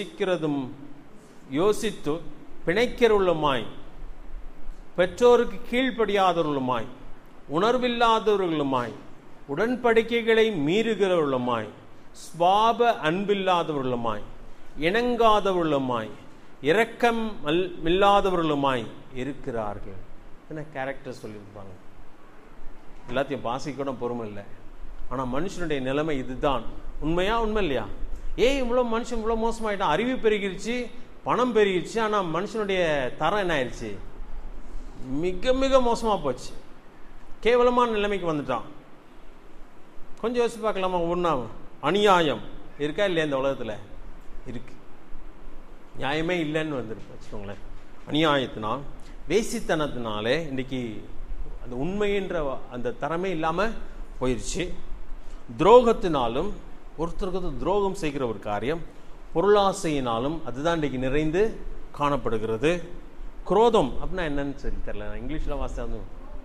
யோசித்து பிணைக்கிறவர்களுமாய் பெற்றோருக்கு கீழ்ப்படியாதவர்களுமாய் உணர்வில்லாதவர்களுமாய் உடன்படிக்கைகளை மீறுகிறவர்களுமாய் ஸ்வாப அன்பில்லாதவர்களுமாய் இணங்காதவர்களுமாய் இரக்கம் இல்லாதவர்களுமாய் இருக்கிறார்கள். என்ன கேரக்டர் சொல்லியிருப்பாங்க. எல்லாத்தையும் வாசிக்கூட பொறுமை இல்லை. ஆனால் மனுஷனுடைய நிலைமை இதுதான். உண்மையா? உண்மை இல்லையா? மனுஷன் இவ்வளோ மோசமாயிட்டான். அறிவு பெருகிருச்சு, பணம் பெருகிருச்சு, ஆனால் மனுஷனுடைய தரம் என்ன ஆயிடுச்சு? மிக மிக மோசமாக போச்சு. கேவலமான நிலைமைக்கு வந்துட்டான். கொஞ்சம் யோசிச்சு பார்க்கலாமா? ஒன்றா அநியாயம் இருக்கா இல்லையா? இந்த உலகத்தில் இருக்கு. நியாயமே இல்லைன்னு வந்துருக்கு வச்சுக்கோங்களேன். அநியாயத்தினால் வேசித்தனத்தினாலே இன்னைக்கு அந்த உண்மைன்ற அந்த தரமே இல்லாமல் போயிடுச்சு. துரோகத்தினாலும் ஒருத்தருக்கு துரோகம் செய்கிற ஒரு காரியம், பொருளாசையினாலும் அதுதான் இன்னைக்கு நிறைந்து காணப்படுகிறது. குரோதம் அப்படின்னா என்னன்னு சொல்லி தெரியல. நான் இங்கிலீஷில் வாசித்தா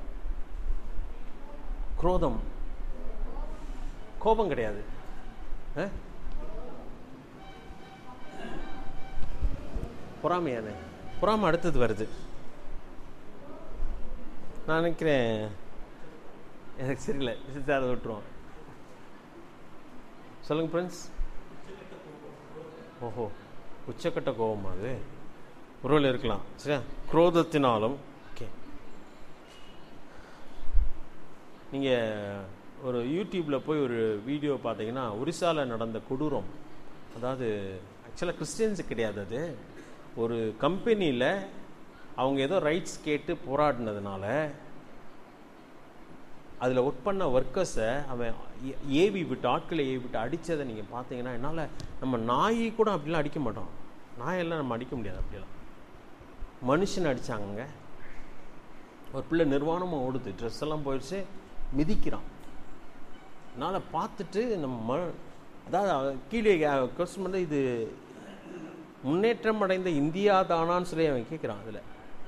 குரோதம் கோபம் கிடையாது. பொறாமையான பொறாமை அடுத்தது வருது. நான் நினைக்கிறேன், எனக்கு சரியில்லை, அதை விட்டுருவோம். சொல்லுங்க ஃப்ரெண்ட்ஸ். ஓஹோ, உச்சக்கட்ட கோபம் அது ஒருவேளை இருக்கலாம். சரியா? குரோதத்தினாலும். ஓகே, நீங்கள் ஒரு யூடியூப்பில் போய் ஒரு வீடியோ பார்த்தீங்கன்னா ஒரிசாவில் நடந்த கொடூரம், அதாவது ஆக்சுவலாக கிறிஸ்டியன்ஸு கிடையாது, அது ஒரு கம்பெனியில் அவங்க ஏதோ ரைட்ஸ் கேட்டு போராடினதுனால அதில் ஒர்க் பண்ண ஒர்க்கர்ஸை அவன் ஆட்களை ஏவி விட்டு அடித்ததை நீங்கள் பார்த்தீங்கன்னா, என்னால் நம்ம நாயை கூட அப்படிலாம் அடிக்க மாட்டோம், நாயெல்லாம் நம்ம அடிக்க முடியாது, அப்படிலாம் மனுஷனை அடித்தாங்க. ஒரு பிள்ளை நிர்வாணமாக ஓடுது, ட்ரெஸ் எல்லாம் போயிடுச்சு, மிதிக்கிறான். என்னால் பார்த்துட்டு நம்ம அதாவது கீழே கொஸ்டின் பண்ண, இது முன்னேற்றம் அடைந்த இந்தியா தானான்னு சொல்லி அவன் கேட்குறான். அதில்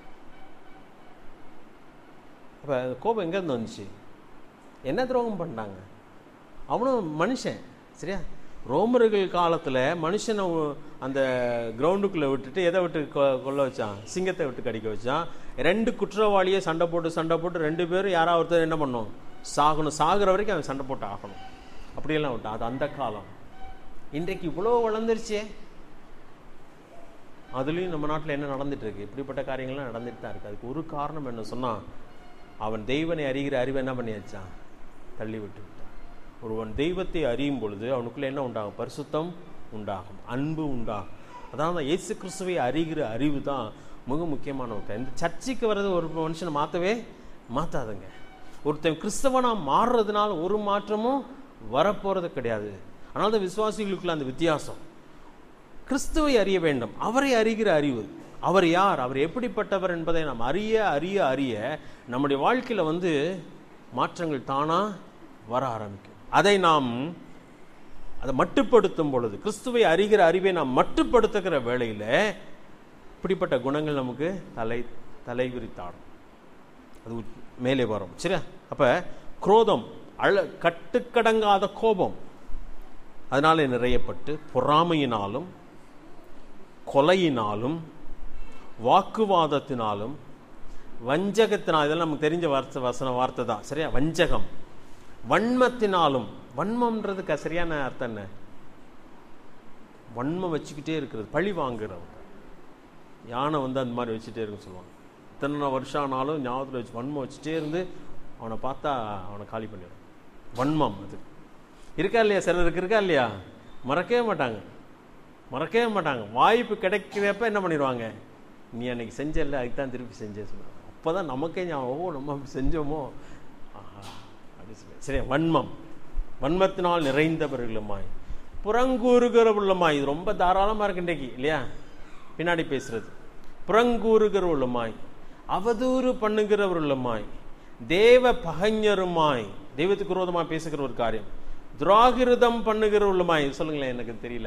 அப்போ கோபம் எங்கேருந்து வந்துச்சு? என்ன துரோகம் பண்ணாங்க? அவனும் மனுஷன், சரியா? ரோமர்கள் காலத்தில் மனுஷனை அந்த கிரவுண்டுக்குள்ளே விட்டுட்டு எதை விட்டு கொல்ல வச்சான்? சிங்கத்தை விட்டு கடிக்க வச்சான். 2 குற்றவாளியை சண்டை போட்டு 2 பேரும் யாராவது ஒருத்தர் என்ன பண்ணணும்? சாகணும். சாகுற வரைக்கும் அவன் சண்டை போட்டு ஆகணும். அப்படியெல்லாம் விட்டான். அது அந்த காலம். இன்றைக்கு இவ்வளோ வளர்ந்துருச்சே, அதுலேயும் நம்ம நாட்டில் என்ன நடந்துட்டு இருக்கு? இப்படிப்பட்ட காரியங்கள்லாம் நடந்துட்டு தான் இருக்குது. அதுக்கு ஒரு காரணம் என்ன சொன்னால், அவன் தெய்வனை அறிகிற அறிவை என்ன பண்ணியாச்சான்? தள்ளி விட்டு விட்டான். ஒருவன் தெய்வத்தை அறியும் பொழுது அவனுக்குள்ளே என்ன உண்டாகும்? பரிசுத்தம் உண்டாகும், அன்பு உண்டாகும். அதான் இயேசு கிறிஸ்துவை அறிகிற அறிவு தான் மிக முக்கியமான ஒரு. இந்த சர்ச்சைக்கு வர்றது ஒரு மனுஷனை மாற்றாதுங்க. ஒருத்தன் கிறிஸ்தவனாக மாறுறதுனால ஒரு மாற்றமும் வரப்போகிறது கிடையாது. அதனால தான் விசுவாசிகளுக்குள்ள அந்த வித்தியாசம். கிறிஸ்துவை அறிய வேண்டும், அவரை அறிகிற அறிவு. அவர் யார், அவர் எப்படிப்பட்டவர் என்பதை நாம் அறிய அறிய அறிய நம்முடைய வாழ்க்கையில் மாற்றங்கள் தானாக வர ஆரம்பிக்கும். அதை மட்டுப்படுத்தும் பொழுது, கிறிஸ்துவை அறிகிற அறிவை நாம் மட்டுப்படுத்துகிற வேளையில் இப்படிப்பட்ட குணங்கள் நமக்கு தலைவிரித்தாடும், அது மேலே வரும். சரியா? அப்போ குரோதம், கட்டுக்கடங்காத கோபம், அதனால நிறையப்பட்டு பொறாமையினாலும் கொலையினாலும் வாக்குவாதத்தினாலும் வஞ்சகத்தினால், இதெல்லாம் நமக்கு தெரிஞ்ச வார்த்தை தான், சரியா? வஞ்சகம், வன்மத்தினாலும். வன்மம்ன்றதுக்கு சரியான அர்த்தம் என்ன? வன்மம் வச்சுக்கிட்டே இருக்கிறது, பழி வாங்குறவங்க. யானை அந்த மாதிரி வச்சுட்டே இருக்குன்னு சொல்லுவாங்க. இத்தனை வருஷம் ஆனாலும் ஞாபகத்தில் வச்சு வன்மம் வச்சுட்டே இருந்து அவனை பார்த்தா அவனை காலி பண்ணிடும். வன்மம் அது இருக்கா இல்லையா? சிலருக்கு இருக்கா இல்லையா? மறக்கவே மாட்டாங்க. வாய்ப்பு கிடைக்கிறப்ப என்ன பண்ணிடுவாங்க? நீ அன்னைக்கு செஞ்சல, அதுக்கு தான் திருப்பி செஞ்சே சொல்லுவாங்க. அப்போ தான் நமக்கே ஞாபகம், நம்ம செஞ்சோமோ அப்படி சொல்லி. சரி, வன்மத்தினால் நிறைந்தவர்களுமாய் புறங்கூறுகிறவர்களுமாய். இது ரொம்ப தாராளமாக இருக்கு இன்றைக்கு இல்லையா? பின்னாடி பேசுறது. புறங்கூறுகிறவர்களுமாய், அவதூறு பண்ணுகிறவர்களுமாய், தேவ பகைஞருமாய், தெய்வத்துக்கு விரோதமாக பேசுகிற ஒரு காரியம், துராகிருதம் பண்ணுகிறவர்களுமாய். சொல்லுங்களேன், எனக்கு தெரியல.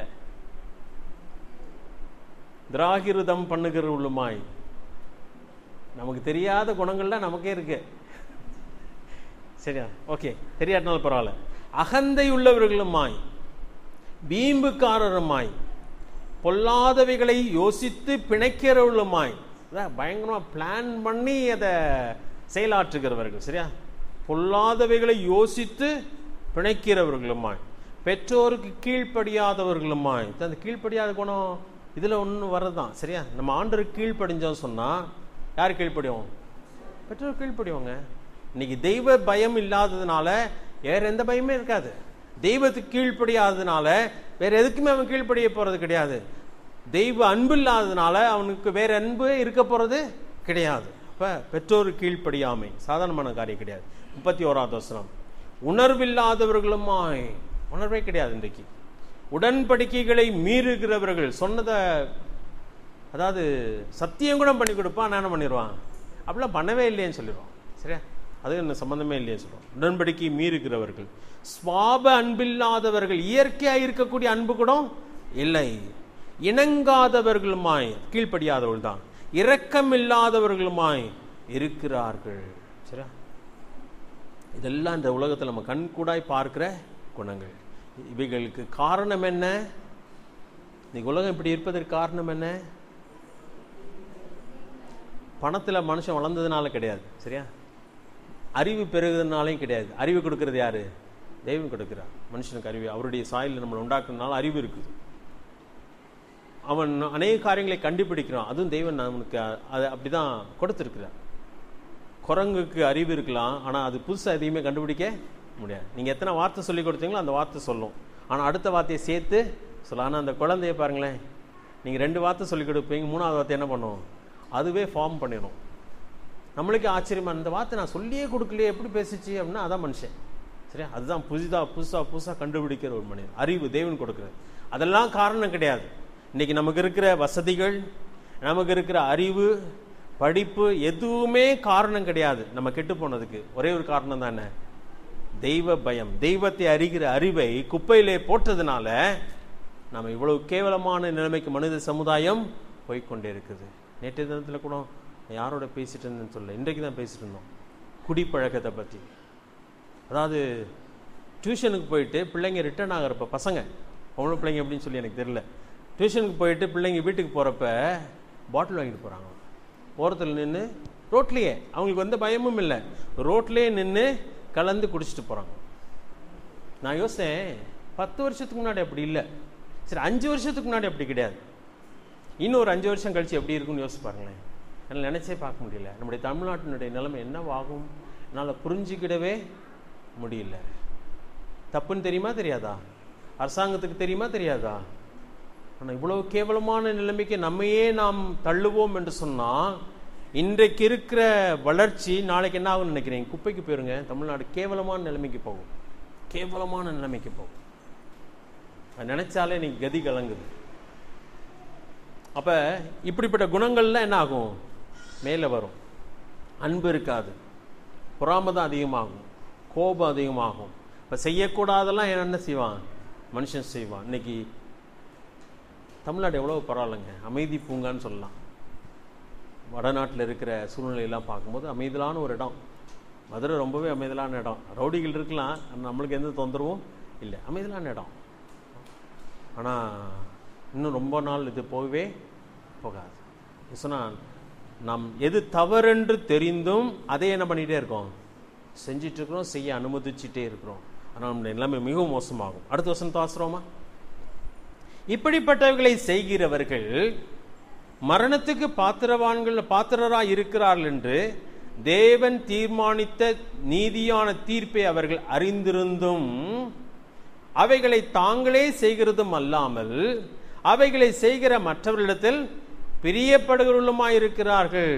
துராகிருதம் பண்ணுகிறவர்களுமாய், நமக்கு தெரியாத குணங்கள்லாம் நமக்கே இருக்கு, சரியா? ஓகே, தெரியாட்டினாலும் பரவாயில்ல. அகந்தை உள்ளவர்களுமாய், வீம்புக்காரருமாய், பொல்லாதவைகளை யோசித்து பிணைக்கிறவர்களுமாய். பயங்கரமாக பிளான் பண்ணி அதை செயலாற்றுகிறவர்கள், சரியா? பொல்லாதவைகளை யோசித்து பிணைக்கிறவர்களுமாய், பெற்றோருக்கு கீழ்ப்படியாதவர்களுமாய். அந்த கீழ்ப்படியாத குணம் இதில் ஒன்று வர்றதுதான், சரியா? நம்ம ஆண்டருக்கு கீழ்ப்படிஞ்சோம் சொன்னால் யார் கீழ்ப்படிவோம்? பெற்றோர் கீழ்ப்படிவோங்க. இன்னைக்கு தெய்வ பயம் இல்லாததுனால வேற எந்த பயமே இருக்காது. தெய்வத்துக்கு கீழ்ப்படியாததுனால வேற எதுக்குமே அவன் கீழ்ப்படிய போறது கிடையாது. தெய்வ அன்பு இல்லாததுனால அவனுக்கு வேற அன்பு இருக்க போறது கிடையாது. அப்ப பெற்றோர் கீழ்ப்படியாமை சாதாரணமான காரியம் கிடையாது. 31வது வசனம், உணர்வில்லாதவர்களுமாய். உணர்வே கிடையாது இன்றைக்கு. உடன்படிக்கைகளை மீறுகிறவர்கள். சொன்னதை, அதாவது சத்தியம் கூட பண்ணி கொடுப்பான், என்ன பண்ணிடுவான்? அப்படிலாம் பண்ணவே இல்லையேன்னு சொல்லிடுவான், சரியா? அது என்ன சம்பந்தமே இல்லையே சொல்லுவான். உடன்படிக்கை மீறுகிறவர்கள், சுவாப அன்பில்லாதவர்கள், இயற்கையாக இருக்கக்கூடிய அன்பு கூட இல்லை, இணங்காதவர்களுமாய், கீழ்ப்படியாதவர்கள் தான், இரக்கம் இல்லாதவர்களுமாய் இருக்கிறார்கள், சரியா? இதெல்லாம் இந்த உலகத்தில் நம்ம கண்கூடாய் பார்க்கிற குணங்கள். இவைகளுக்கு காரணம் என்ன? இன்னைக்கு உலகம் இப்படி இருப்பதற்கு காரணம் என்ன? பணத்தில் மனுஷன் வளர்ந்ததுனால கிடையாது, சரியா? அறிவு பெருகுறதுனாலையும் கிடையாது. அறிவு கொடுக்கறது யாரு? தெய்வம் கொடுக்கிறார் மனுஷனுக்கு அறிவு. அவருடைய சாயலில் நம்மளை உண்டாக்குறதுனால அறிவு இருக்குது. அவன் அநேக காரியங்களை கண்டுபிடிக்கிறான், அதுவும் தெய்வன் நமக்கு அதை அப்படிதான் கொடுத்துருக்கிறார். குரங்குக்கு அறிவு இருக்கலாம், ஆனால் அது புதுசாக எதையுமே கண்டுபிடிக்க முடியாது. நீங்கள் எத்தனை வார்த்தை சொல்லி கொடுத்தீங்களோ அந்த வார்த்தை சொல்லும், ஆனால் அடுத்த வார்த்தையை சேர்த்து சொல்லலாம். ஆனால் அந்த குழந்தைய பாருங்களேன், நீங்கள் 2 வார்த்தை சொல்லிக் கொடுப்பீங்க, 3ஆவது வார்த்தை என்ன பண்ணும், அதுவே ஃபார்ம் பண்ணிடும். நம்மளுக்கே ஆச்சரியமா, இந்த வார்த்தை நான் சொல்லியே கொடுக்கலையே, எப்படி பேசிச்சு அப்படின்னா அதான் மனுஷன். சரியா? அதுதான் புதுசாக கண்டுபிடிக்கிற ஒரு மனிதன். அறிவு தேவன் கொடுக்குறது. அதெல்லாம் காரணம் கிடையாது. இன்னைக்கு நமக்கு இருக்கிற வசதிகள், நமக்கு இருக்கிற அறிவு, படிப்பு எதுவுமே காரணம் கிடையாது நம்ம கெட்டு போனதுக்கு. ஒரே ஒரு காரணம் தானே, தெய்வ பயம். தெய்வத்தை அறிகிற அறிவை குப்பையிலே போட்டதுனால நம்ம இவ்வளவு கேவலமான நிலைமைக்கு மனித சமுதாயம் போய்கொண்டே இருக்குது. நேற்றைய தினத்தில் கூட யாரோட பேசிட்டு இருந்தேன்னு சொல்ல, இன்றைக்கு தான் பேசிட்டு இருந்தோம் குடிப்பழக்கத்தை பற்றி. அதாவது டியூஷனுக்கு போயிட்டு பிள்ளைங்க ரிட்டர்ன் ஆகிறப்ப, பசங்க அவங்களும் பிள்ளைங்க எப்படின்னு சொல்லி எனக்கு தெரியல, டியூஷனுக்கு போயிட்டு பிள்ளைங்க வீட்டுக்கு போகிறப்ப பாட்டில் வாங்கிட்டு போகிறாங்க. ஓரத்தில் நின்று ரோட்லேயே, அவங்களுக்கு எந்த பயமும் இல்லை, ரோட்லேயே நின்று கலந்து குடிச்சிட்டு போகிறாங்க. நான் யோசித்தேன், 10 வருஷத்துக்கு முன்னாடி அப்படி இல்லை, சரி 5 வருஷத்துக்கு முன்னாடி அப்படி கிடையாது, இன்னும் ஒரு 5 வருஷம் கழிச்சு எப்படி இருக்குன்னு யோசிச்சு பாருங்களேன். என்னால் நினச்சே பார்க்க முடியல. நம்முடைய தமிழ்நாட்டினுடைய நிலைமை என்னவாகும் என்னால் புரிஞ்சிக்கிடவே முடியல. தப்புன்னு தெரியுமா தெரியாதா, அரசாங்கத்துக்கு தெரியுமா தெரியாதா? ஆனால் இவ்வளவு கேவலமான நிலைமைக்கு நம்மையே நாம் தள்ளுவோம் என்று சொன்னால், இன்றைக்கு இருக்கிற வளர்ச்சி நாளைக்கு என்ன ஆகும்னு நினைக்கிறீங்க? குப்பைக்கு போயிருங்க. தமிழ்நாடு கேவலமான நிலைமைக்கு போகும், கேவலமான நிலைமைக்கு போகும். அது நினைச்சாலே நீங்க கதி கலங்குது. அப்ப இப்படிப்பட்ட குணங்கள்லாம் என்ன ஆகும், மேலே வரும். அன்பு இருக்காது, பொறாமை தான் அதிகமாகும், கோபம் அதிகமாகும். இப்போ செய்யக்கூடாதெல்லாம் என்ன செய்வான் மனுஷன் செய்வான். இன்னைக்கு தமிழ்நாடு எவ்வளோ பரவாயில்லைங்க, அமைதி பூங்கான்னு சொல்லலாம். வடநாட்டில் இருக்கிற சூழ்நிலையெல்லாம் பார்க்கும்போது அமைதியான ஒரு இடம். மதுரை ரொம்பவே அமைதியான இடம். ரவுடிகள் இருக்கலாம், நம்மளுக்கு எந்த தொந்தரவும் இல்லை, அமைதியான இடம். ஆனால் இன்னும் ரொம்ப நாள் இது போகவே போகாது. சொன்னால் நாம் எது தவறென்று தெரிந்தும் அதை என்ன பண்ணிகிட்டே இருக்கோம், செஞ்சிட்ருக்கிறோம், செய்ய அனுமதிச்சுட்டே இருக்கிறோம். ஆனால் நம்முடைய நிலைமை மிகவும் மோசமாகும். அடுத்த வசனத்தை வாசிக்கிறோமா? இப்படிப்பட்டவர்களை செய்கிறவர்கள் மரணத்துக்கு பாத்திரராய் இருக்கிறார்கள் என்று தேவன் தீர்மானித்த நீதியான தீர்ப்பை அவர்கள் அறிந்திருந்தும் அவைகளை தாங்களே செய்கிறதும் அல்லாமல் அவைகளை செய்கிற மற்றவர்களிடத்தில் பிரியப்படுகிறவர்களுமாயிருக்கிறார்கள்.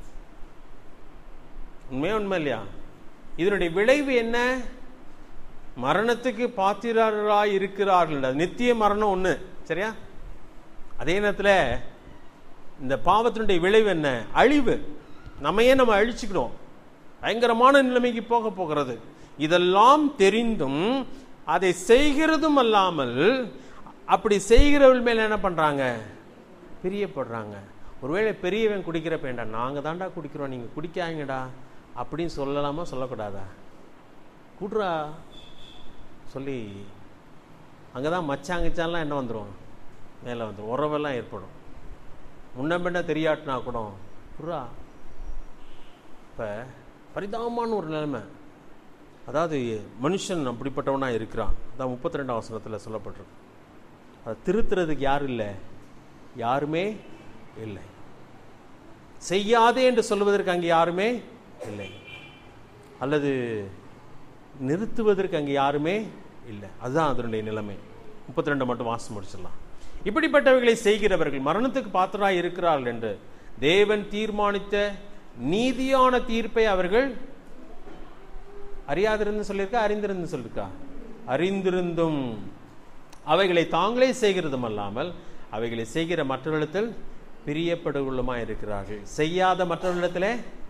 உண்மையா உண்மை இல்லையா? இதனுடைய விளைவு என்ன? மரணத்துக்கு பாத்திரராய் இருக்கிறார்கள். நித்திய மரணம் ஒண்ணு, சரியா? அதே நேரத்தில் இந்த பாவத்தினுடைய விளைவு என்ன? அழிவு. நம்ம அழிச்சுக்கிறோம், பயங்கரமான நிலைமைக்கு போகிறது. இதெல்லாம் தெரிந்தும் அதை செய்கிறதும் அல்லாமல் அப்படி செய்கிறவர்கள் மேல என்ன பண்றாங்க, பிரியப்படுறாங்க. ஒருவேளை பெரியவன் குடிக்கிறப்ப, வேண்டாம் நாங்க தாண்டா குடிக்கிறோம், நீங்க குடிக்காங்கடா அப்படின்னு சொல்லலாமா சொல்லக்கூடாதா? குடுறா சொல்லி அங்கதான் மச்சாங்கச்சான்லாம் என்ன வந்துடும், மேலே வந்துடும், உறவெல்லாம் ஏற்படும். முன்ன பின்ன தெரியாட்டினா கூட குடுறா. இப்போ பரிதாபமான ஒரு நிலைமை. அதாவது மனுஷன் அப்படிப்பட்டவனா இருக்கிறான். அதான் 32ஆம் வசனத்தில் சொல்லப்பட்டிருக்கு. அதை திருத்துறதுக்கு யாரும் இல்லை, யாருமே இல்லை. செய்யாதே என்று சொல்வதற்கு அங்கே யாருமே இல்லை, அல்லது நிறுத்துவதற்கு அங்கே யாருமே இல்லை. அதுதான் அதனுடைய நிலைமை. 32 மட்டும் வாசி முடிச்சிடலாம். இப்படிப்பட்டவர்களை செய்கிறவர்கள் மரணத்துக்கு பாத்திரராய் இருக்கிறார்கள் என்று தேவன் தீர்மானித்த நீதியான தீர்ப்பை அவர்கள் அறியாதிருந்து சொல்லியிருக்கா, அறிந்திருந்து சொல்லியிருக்கா? அறிந்திருந்தும் அவைகளை தாங்களே செய்கிறதும் அல்லாமல் அவைகளை செய்கிற மற்றவர்களிடத்தில் பிரியப்படுவர்களுமா இருக்கிறார்கள். செய்யாத மற்றவர்களிடத்திலே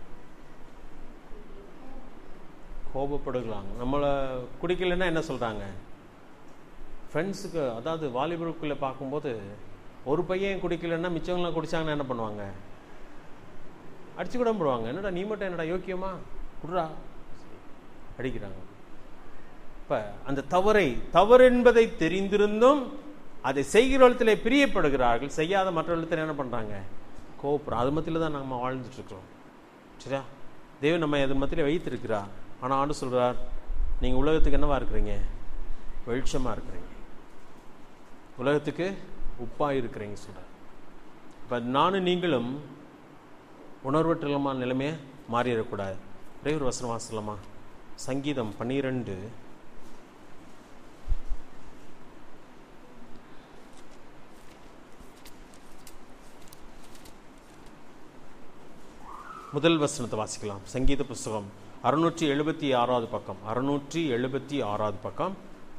கோபப்படுகிறாங்க. நம்மளை குடிக்கலைன்னா என்ன சொல்றாங்க ஃப்ரெண்ட்ஸுக்கு, அதாவது வாலிபருக்குள்ளே பார்க்கும்போது ஒரு பையன் குடிக்கலைன்னா மிச்சவங்களாம் குடிச்சாங்கன்னா என்ன பண்ணுவாங்க, அடிச்சு கூட போடுவாங்க. என்னடா நீ மட்டும் என்னடா யோக்கியமா குடுறா அடிக்கிறாங்க. இப்போ அந்த தவறு என்பதை தெரிந்திருந்தும் அதை செய்கிறவர்களிடத்தில் பிரியப்படுகிறார்கள், செய்யாத மற்றவர்களிடத்தில் என்ன பண்ணுறாங்க, கோபப்படுறோம். அது மத்தியில் தான் நம்ம வாழ்ந்துட்டு இருக்கிறோம். சரியா? தேவன் நம்ம அது மத்தியில் வைத்திருக்கிறார். ஆனால் ஆண்டு சொல்கிறார், நீங்கள் உலகத்துக்கு என்னவா இருக்கிறீங்க, வெளிச்சமாக இருக்கிறீங்க, உலகத்துக்கு உப்பாக இருக்கிறீங்க சொல்கிறார். இப்போ நானும் நீங்களும் உணர்வற்றமான நிலைமையை மாறிடக்கூடாது. ஒரே ஒரு வசனம் வாசிக்கலாமா? சங்கீதம் 12 முதல் வசனத்தை வாசிக்கலாம். சங்கீத புஸ்தகம் 676 பக்கம், 676 பக்கம்,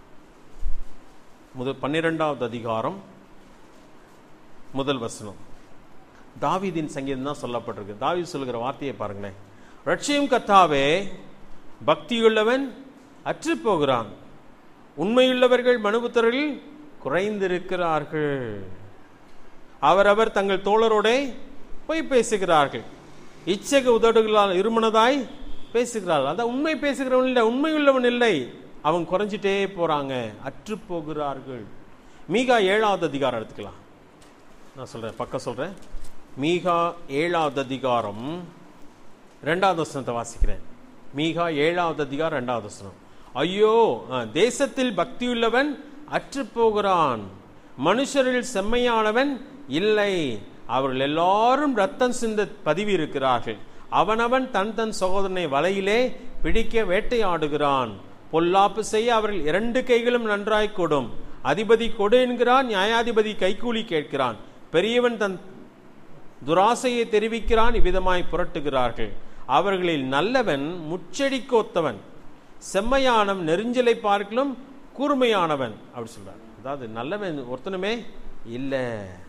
12வது அதிகாரம் முதல் வசனம். தாவீதின் சங்கீதம் தான் சொல்லப்பட்டிருக்கு. தாவீது சொல்லுகிற வார்த்தையை பாருங்களேன். ரட்சியும் கர்த்தாவே, பக்தியுள்ளவன் அற்று போகிறான், உண்மையுள்ளவர்கள் மனுபுத்திரரில் குறைந்திருக்கிறார்கள், அவரவர் தங்கள் தோழரோட போய் பேசுகிறார்கள், இச்சக உதடுகளால் இருமனதாய் பேசுகிறார்கள். அதான் உண்மை பேசுகிறவன் இல்லை, உண்மையுள்ளவன் இல்லை, அவங்க குறைஞ்சிட்டே போறாங்க, அற்று போகிறார்கள். மீகா 7வது அதிகாரம் எடுத்துக்கலாம். நான் சொல்றேன், பக்கம் சொல்றேன். மீகா 7வது அதிகாரம் 2வது வசனத்தை வாசிக்கிறேன். மீகா 7வது அதிகாரம் 2வது வசனம். ஐயோ, தேசத்தில் பக்தியுள்ளவன் அற்று போகிறான், மனுஷரில் செம்மையானவன் இல்லை, அவர்கள் எல்லாரும் ரத்தம் சிந்த பதிவு இருக்கிறார்கள், அவனவன் தன் தன் சகோதரனை வலையிலே பிடிக்க வேட்டையாடுகிறான், பொல்லாப்பு செய்ய அவர்கள் 2 கைகளும் நன்றாய் கொடும், அதிபதி கொடு என்கிறான், நியாயாதிபதி கைக்கூலி கேட்கிறான், பெரியவன் தன் துராசையை தெரிவிக்கிறான், இவ்விதமாய் புரட்டுகிறார்கள். அவர்களில் நல்லவன் முச்செடிக்கோத்தவன், செம்மையானவன் நெருஞ்சலை பார்க்கலும் கூர்மையானவன். அப்படி சொல்றார். அதாவது நல்லவன் ஒருத்தனுமே இல்லை,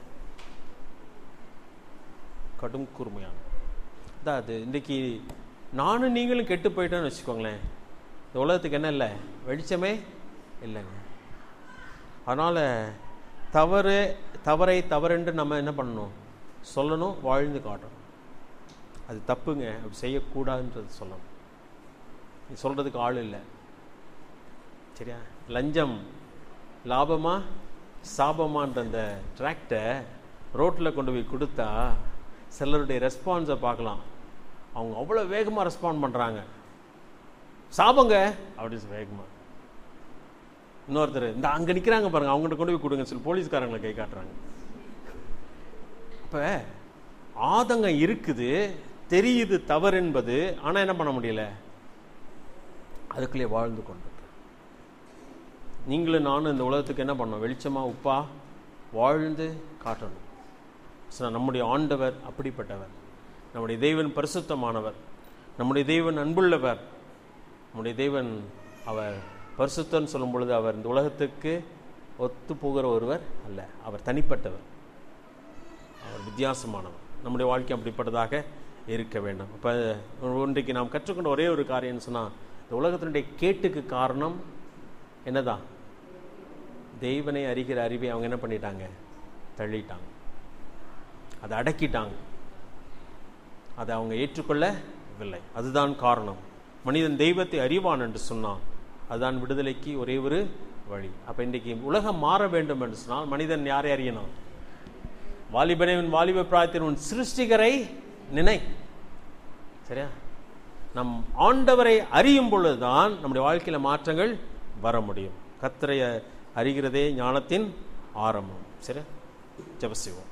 கடும் கூர்மையான. அதாவது இன்றைக்கி நானும் நீங்களும் கெட்டு போயிட்டோன்னு வச்சுக்கோங்களேன், இந்த உலகத்துக்கு என்ன இல்லை, வெளிச்சமே இல்லைங்க. அதனால் தவறை தவறென்று நம்ம என்ன பண்ணணும், சொல்லணும், வாழ்ந்து காட்டணும். அது தப்புங்க, அப்படி செய்யக்கூடாதுன்றது சொல்லணும். நீ சொல்கிறதுக்கு ஆள் இல்லை, சரியா? லஞ்சம் லாபமா சாபமான்ற அந்த டிராக்டை ரோட்டில் கொண்டு போய் கொடுத்தா சிலருடைய ரெஸ்பான்ஸை பார்க்கலாம். அவங்க அவ்வளோ வேகமாக ரெஸ்பாண்ட் பண்ணுறாங்க, சாபங்க அப்படின்னு வேகமாக. இன்னொருத்தர் இந்த அங்கே நிற்கிறாங்க பாருங்கள், அவங்ககிட்ட கொண்டு போய் கொடுங்க சொல்லி போலீஸ்காரங்களை கை காட்டுறாங்க. அப்போ ஆதங்கம் இருக்குது, தெரியுது தவறு என்பது, ஆனால் என்ன பண்ண முடியல, அதுக்குள்ளே வாழ்ந்து கொண்டு. நீங்களும் நானும் இந்த உலகத்துக்கு என்ன பண்ணோம், வெளிச்சமாக உப்பா வாழ்ந்து காட்டணும். நம்முடைய ஆண்டவர் அப்படிப்பட்டவர், நம்முடைய தேவன் பரிசுத்தமானவர், நம்முடைய தேவன் அன்புள்ளவர், நம்முடைய தேவன் அவர் பரிசுத்தன்னு சொல்லும் பொழுது அவர் இந்த உலகத்துக்கு ஒத்து போகிற ஒருவர் அல்ல, அவர் தனிப்பட்டவர், அவர் வித்தியாசமானவர். நம்முடைய வாழ்க்கை அப்படிப்பட்டதாக இருக்க வேண்டும். இப்போ இன்றைக்கு நாம் கற்றுக்கொண்ட ஒரே ஒரு காரியம்னு சொன்னால், இந்த உலகத்தினுடைய கேட்டுக்கு காரணம் என்னதான், தெய்வனை அறிகிற அறிவை அவங்க என்ன பண்ணிட்டாங்க, தள்ளிட்டாங்க, அதை அடக்கிட்டாங்க, அதை அவங்க ஏற்றுக்கொள்ளவில்லை. அதுதான் காரணம். மனிதன் தெய்வத்தை அறிவான் என்று சொன்னான், அதுதான் விடுதலைக்கு ஒரே ஒரு வழி. அப்போ இன்றைக்கு உலகம் மாற வேண்டும் என்று சொன்னால் மனிதன் யாரை அறியணும், வாலிபனை உன் வாலிப பிராயத்தின் உன் சிருஷ்டிகரை நினை. சரியா? நம் ஆண்டவரை அறியும் பொழுதுதான் நம்முடைய வாழ்க்கையில் மாற்றங்கள் வர முடியும். கர்த்தரை அறிகிறதே ஞானத்தின் ஆரம்பம். சரி, ஜெபம் செய்வோம்.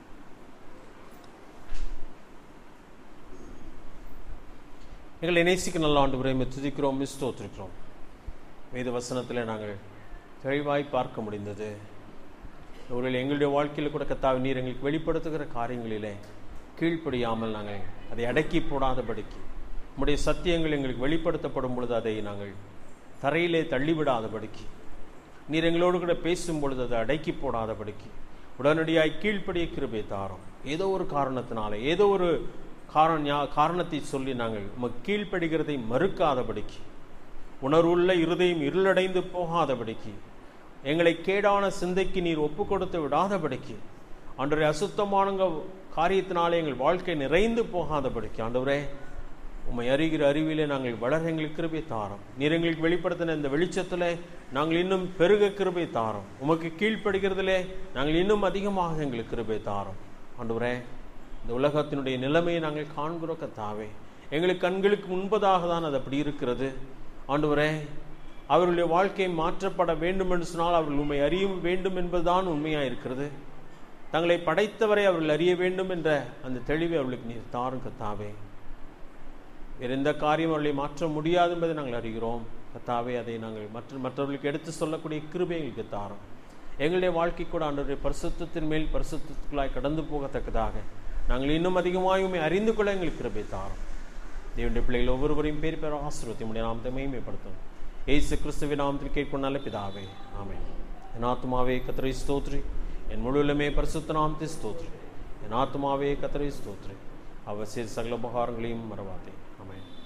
எங்களை நேசிக்க நல்ல ஆண்டவரை துதிக்கிறோம், ஸ்தோத்திரிக்கிறோம். வேத வசனத்தில் நாங்கள் தெளிவாய் பார்க்க முடிந்தது. ஒருவேளை எங்களுடைய வாழ்க்கையில் கூட கர்த்தாவே நீர் எங்களுக்கு வெளிப்படுத்துகிற காரியங்களிலே கீழ்ப்படியாமல் நாங்கள் அதை அடக்கி போடாதபடிக்கு, நம்முடைய சத்தியங்கள் எங்களுக்கு வெளிப்படுத்தப்படும் பொழுது அதை நாங்கள் தரையிலே தள்ளிவிடாதபடிக்கு, நீர் எங்களோடு கூட பேசும் பொழுது அதை அடக்கி போடாதபடிக்கு உடனடியாய் கீழ்ப்படிய கிருபை தாரும். ஏதோ ஒரு காரணத்தினால, ஏதோ ஒரு காரணத்தை சொல்லி நாங்கள் உமக்கு கீழ்ப்படுகிறதை மறுக்காதபடிக்கு, உணர்வுள்ள இருதயம் இருளடைந்து போகாதபடிக்கு, எங்களை கேடான சிந்தைக்கு நீர் ஒப்பு கொடுத்து விடாதபடிக்கு, ஆண்டவரே அசுத்தமான காரியத்தினாலே எங்கள் வாழ்க்கை நிறைந்து போகாதபடிக்கு, ஆண்டவரே உம்மை அறிகிற அறிவிலே நாங்கள் வளர எங்களுக்கு கிருபை தாரோம். நீர் எங்களுக்கு வெளிப்படுத்தின இந்த வெளிச்சத்தில் நாங்கள் இன்னும் பெருக கிருபை தாரோம். உமக்கு கீழ்ப்படுகிறதிலே நாங்கள் இன்னும் அதிகமாக எங்களுக்கு கிருபை தாரோம். ஆண்டவரே, இந்த உலகத்தினுடைய நிலைமையை நாங்கள் காண்கிறோம் கர்த்தாவே, எங்களுக்கு கண்களுக்கு முன்பதாக தான் அது அப்படி இருக்கிறது. ஆண்டவரே, அவர்களுடைய வாழ்க்கை மாற்றப்பட வேண்டும் என்று சொன்னால் அவர்கள் உண்மை அறிய வேண்டும் என்பதுதான் உண்மையாக இருக்கிறது. தங்களை படைத்தவரை அவர்கள் அறிய வேண்டும் என்ற அந்த தெளிவை அவர்களுக்கு நீர் தாரும் கர்த்தாவே. வேறு எந்த காரியம் அவர்களை மாற்ற முடியாது என்பதை நாங்கள் அறிகிறோம். கர்த்தாவே, அதை நாங்கள் மற்றவர்களுக்கு எடுத்து சொல்லக்கூடிய கிருபை எங்களுக்கு தாரும். எங்களுடைய வாழ்க்கை கூட ஆண்டவருடைய பரிசுத்தத்தின் மேல் பரிசுத்தத்துக்குள்ளாய் கடந்து போகத்தக்கதாக நாங்கள் இன்னும் அதிகமாக அறிந்து கொள்ள எங்களுக்கு கிருபை தாரும். தேவனுடைய பிள்ளைகள் ஒவ்வொருவரையும் பேர் பேர் ஆசீர்வதித்து உம்முடைய நாமத்தை மகிமைப்படுத்தும். இயேசு கிறிஸ்துவின் நாமத்தில் கேட்கும் நல்ல பிதாவே, ஆமென். என் ஆத்துமாவே கர்த்தரை ஸ்தோத்திரி, என் முழுவலுமே பரிசுத்த நாமத்தை ஸ்தோத்திரி. என் ஆத்துமாவே கர்த்தரை ஸ்தோத்திரி, அவர் செய்த சகல உபகாரங்களையும் மறவாதே. ஆமென்.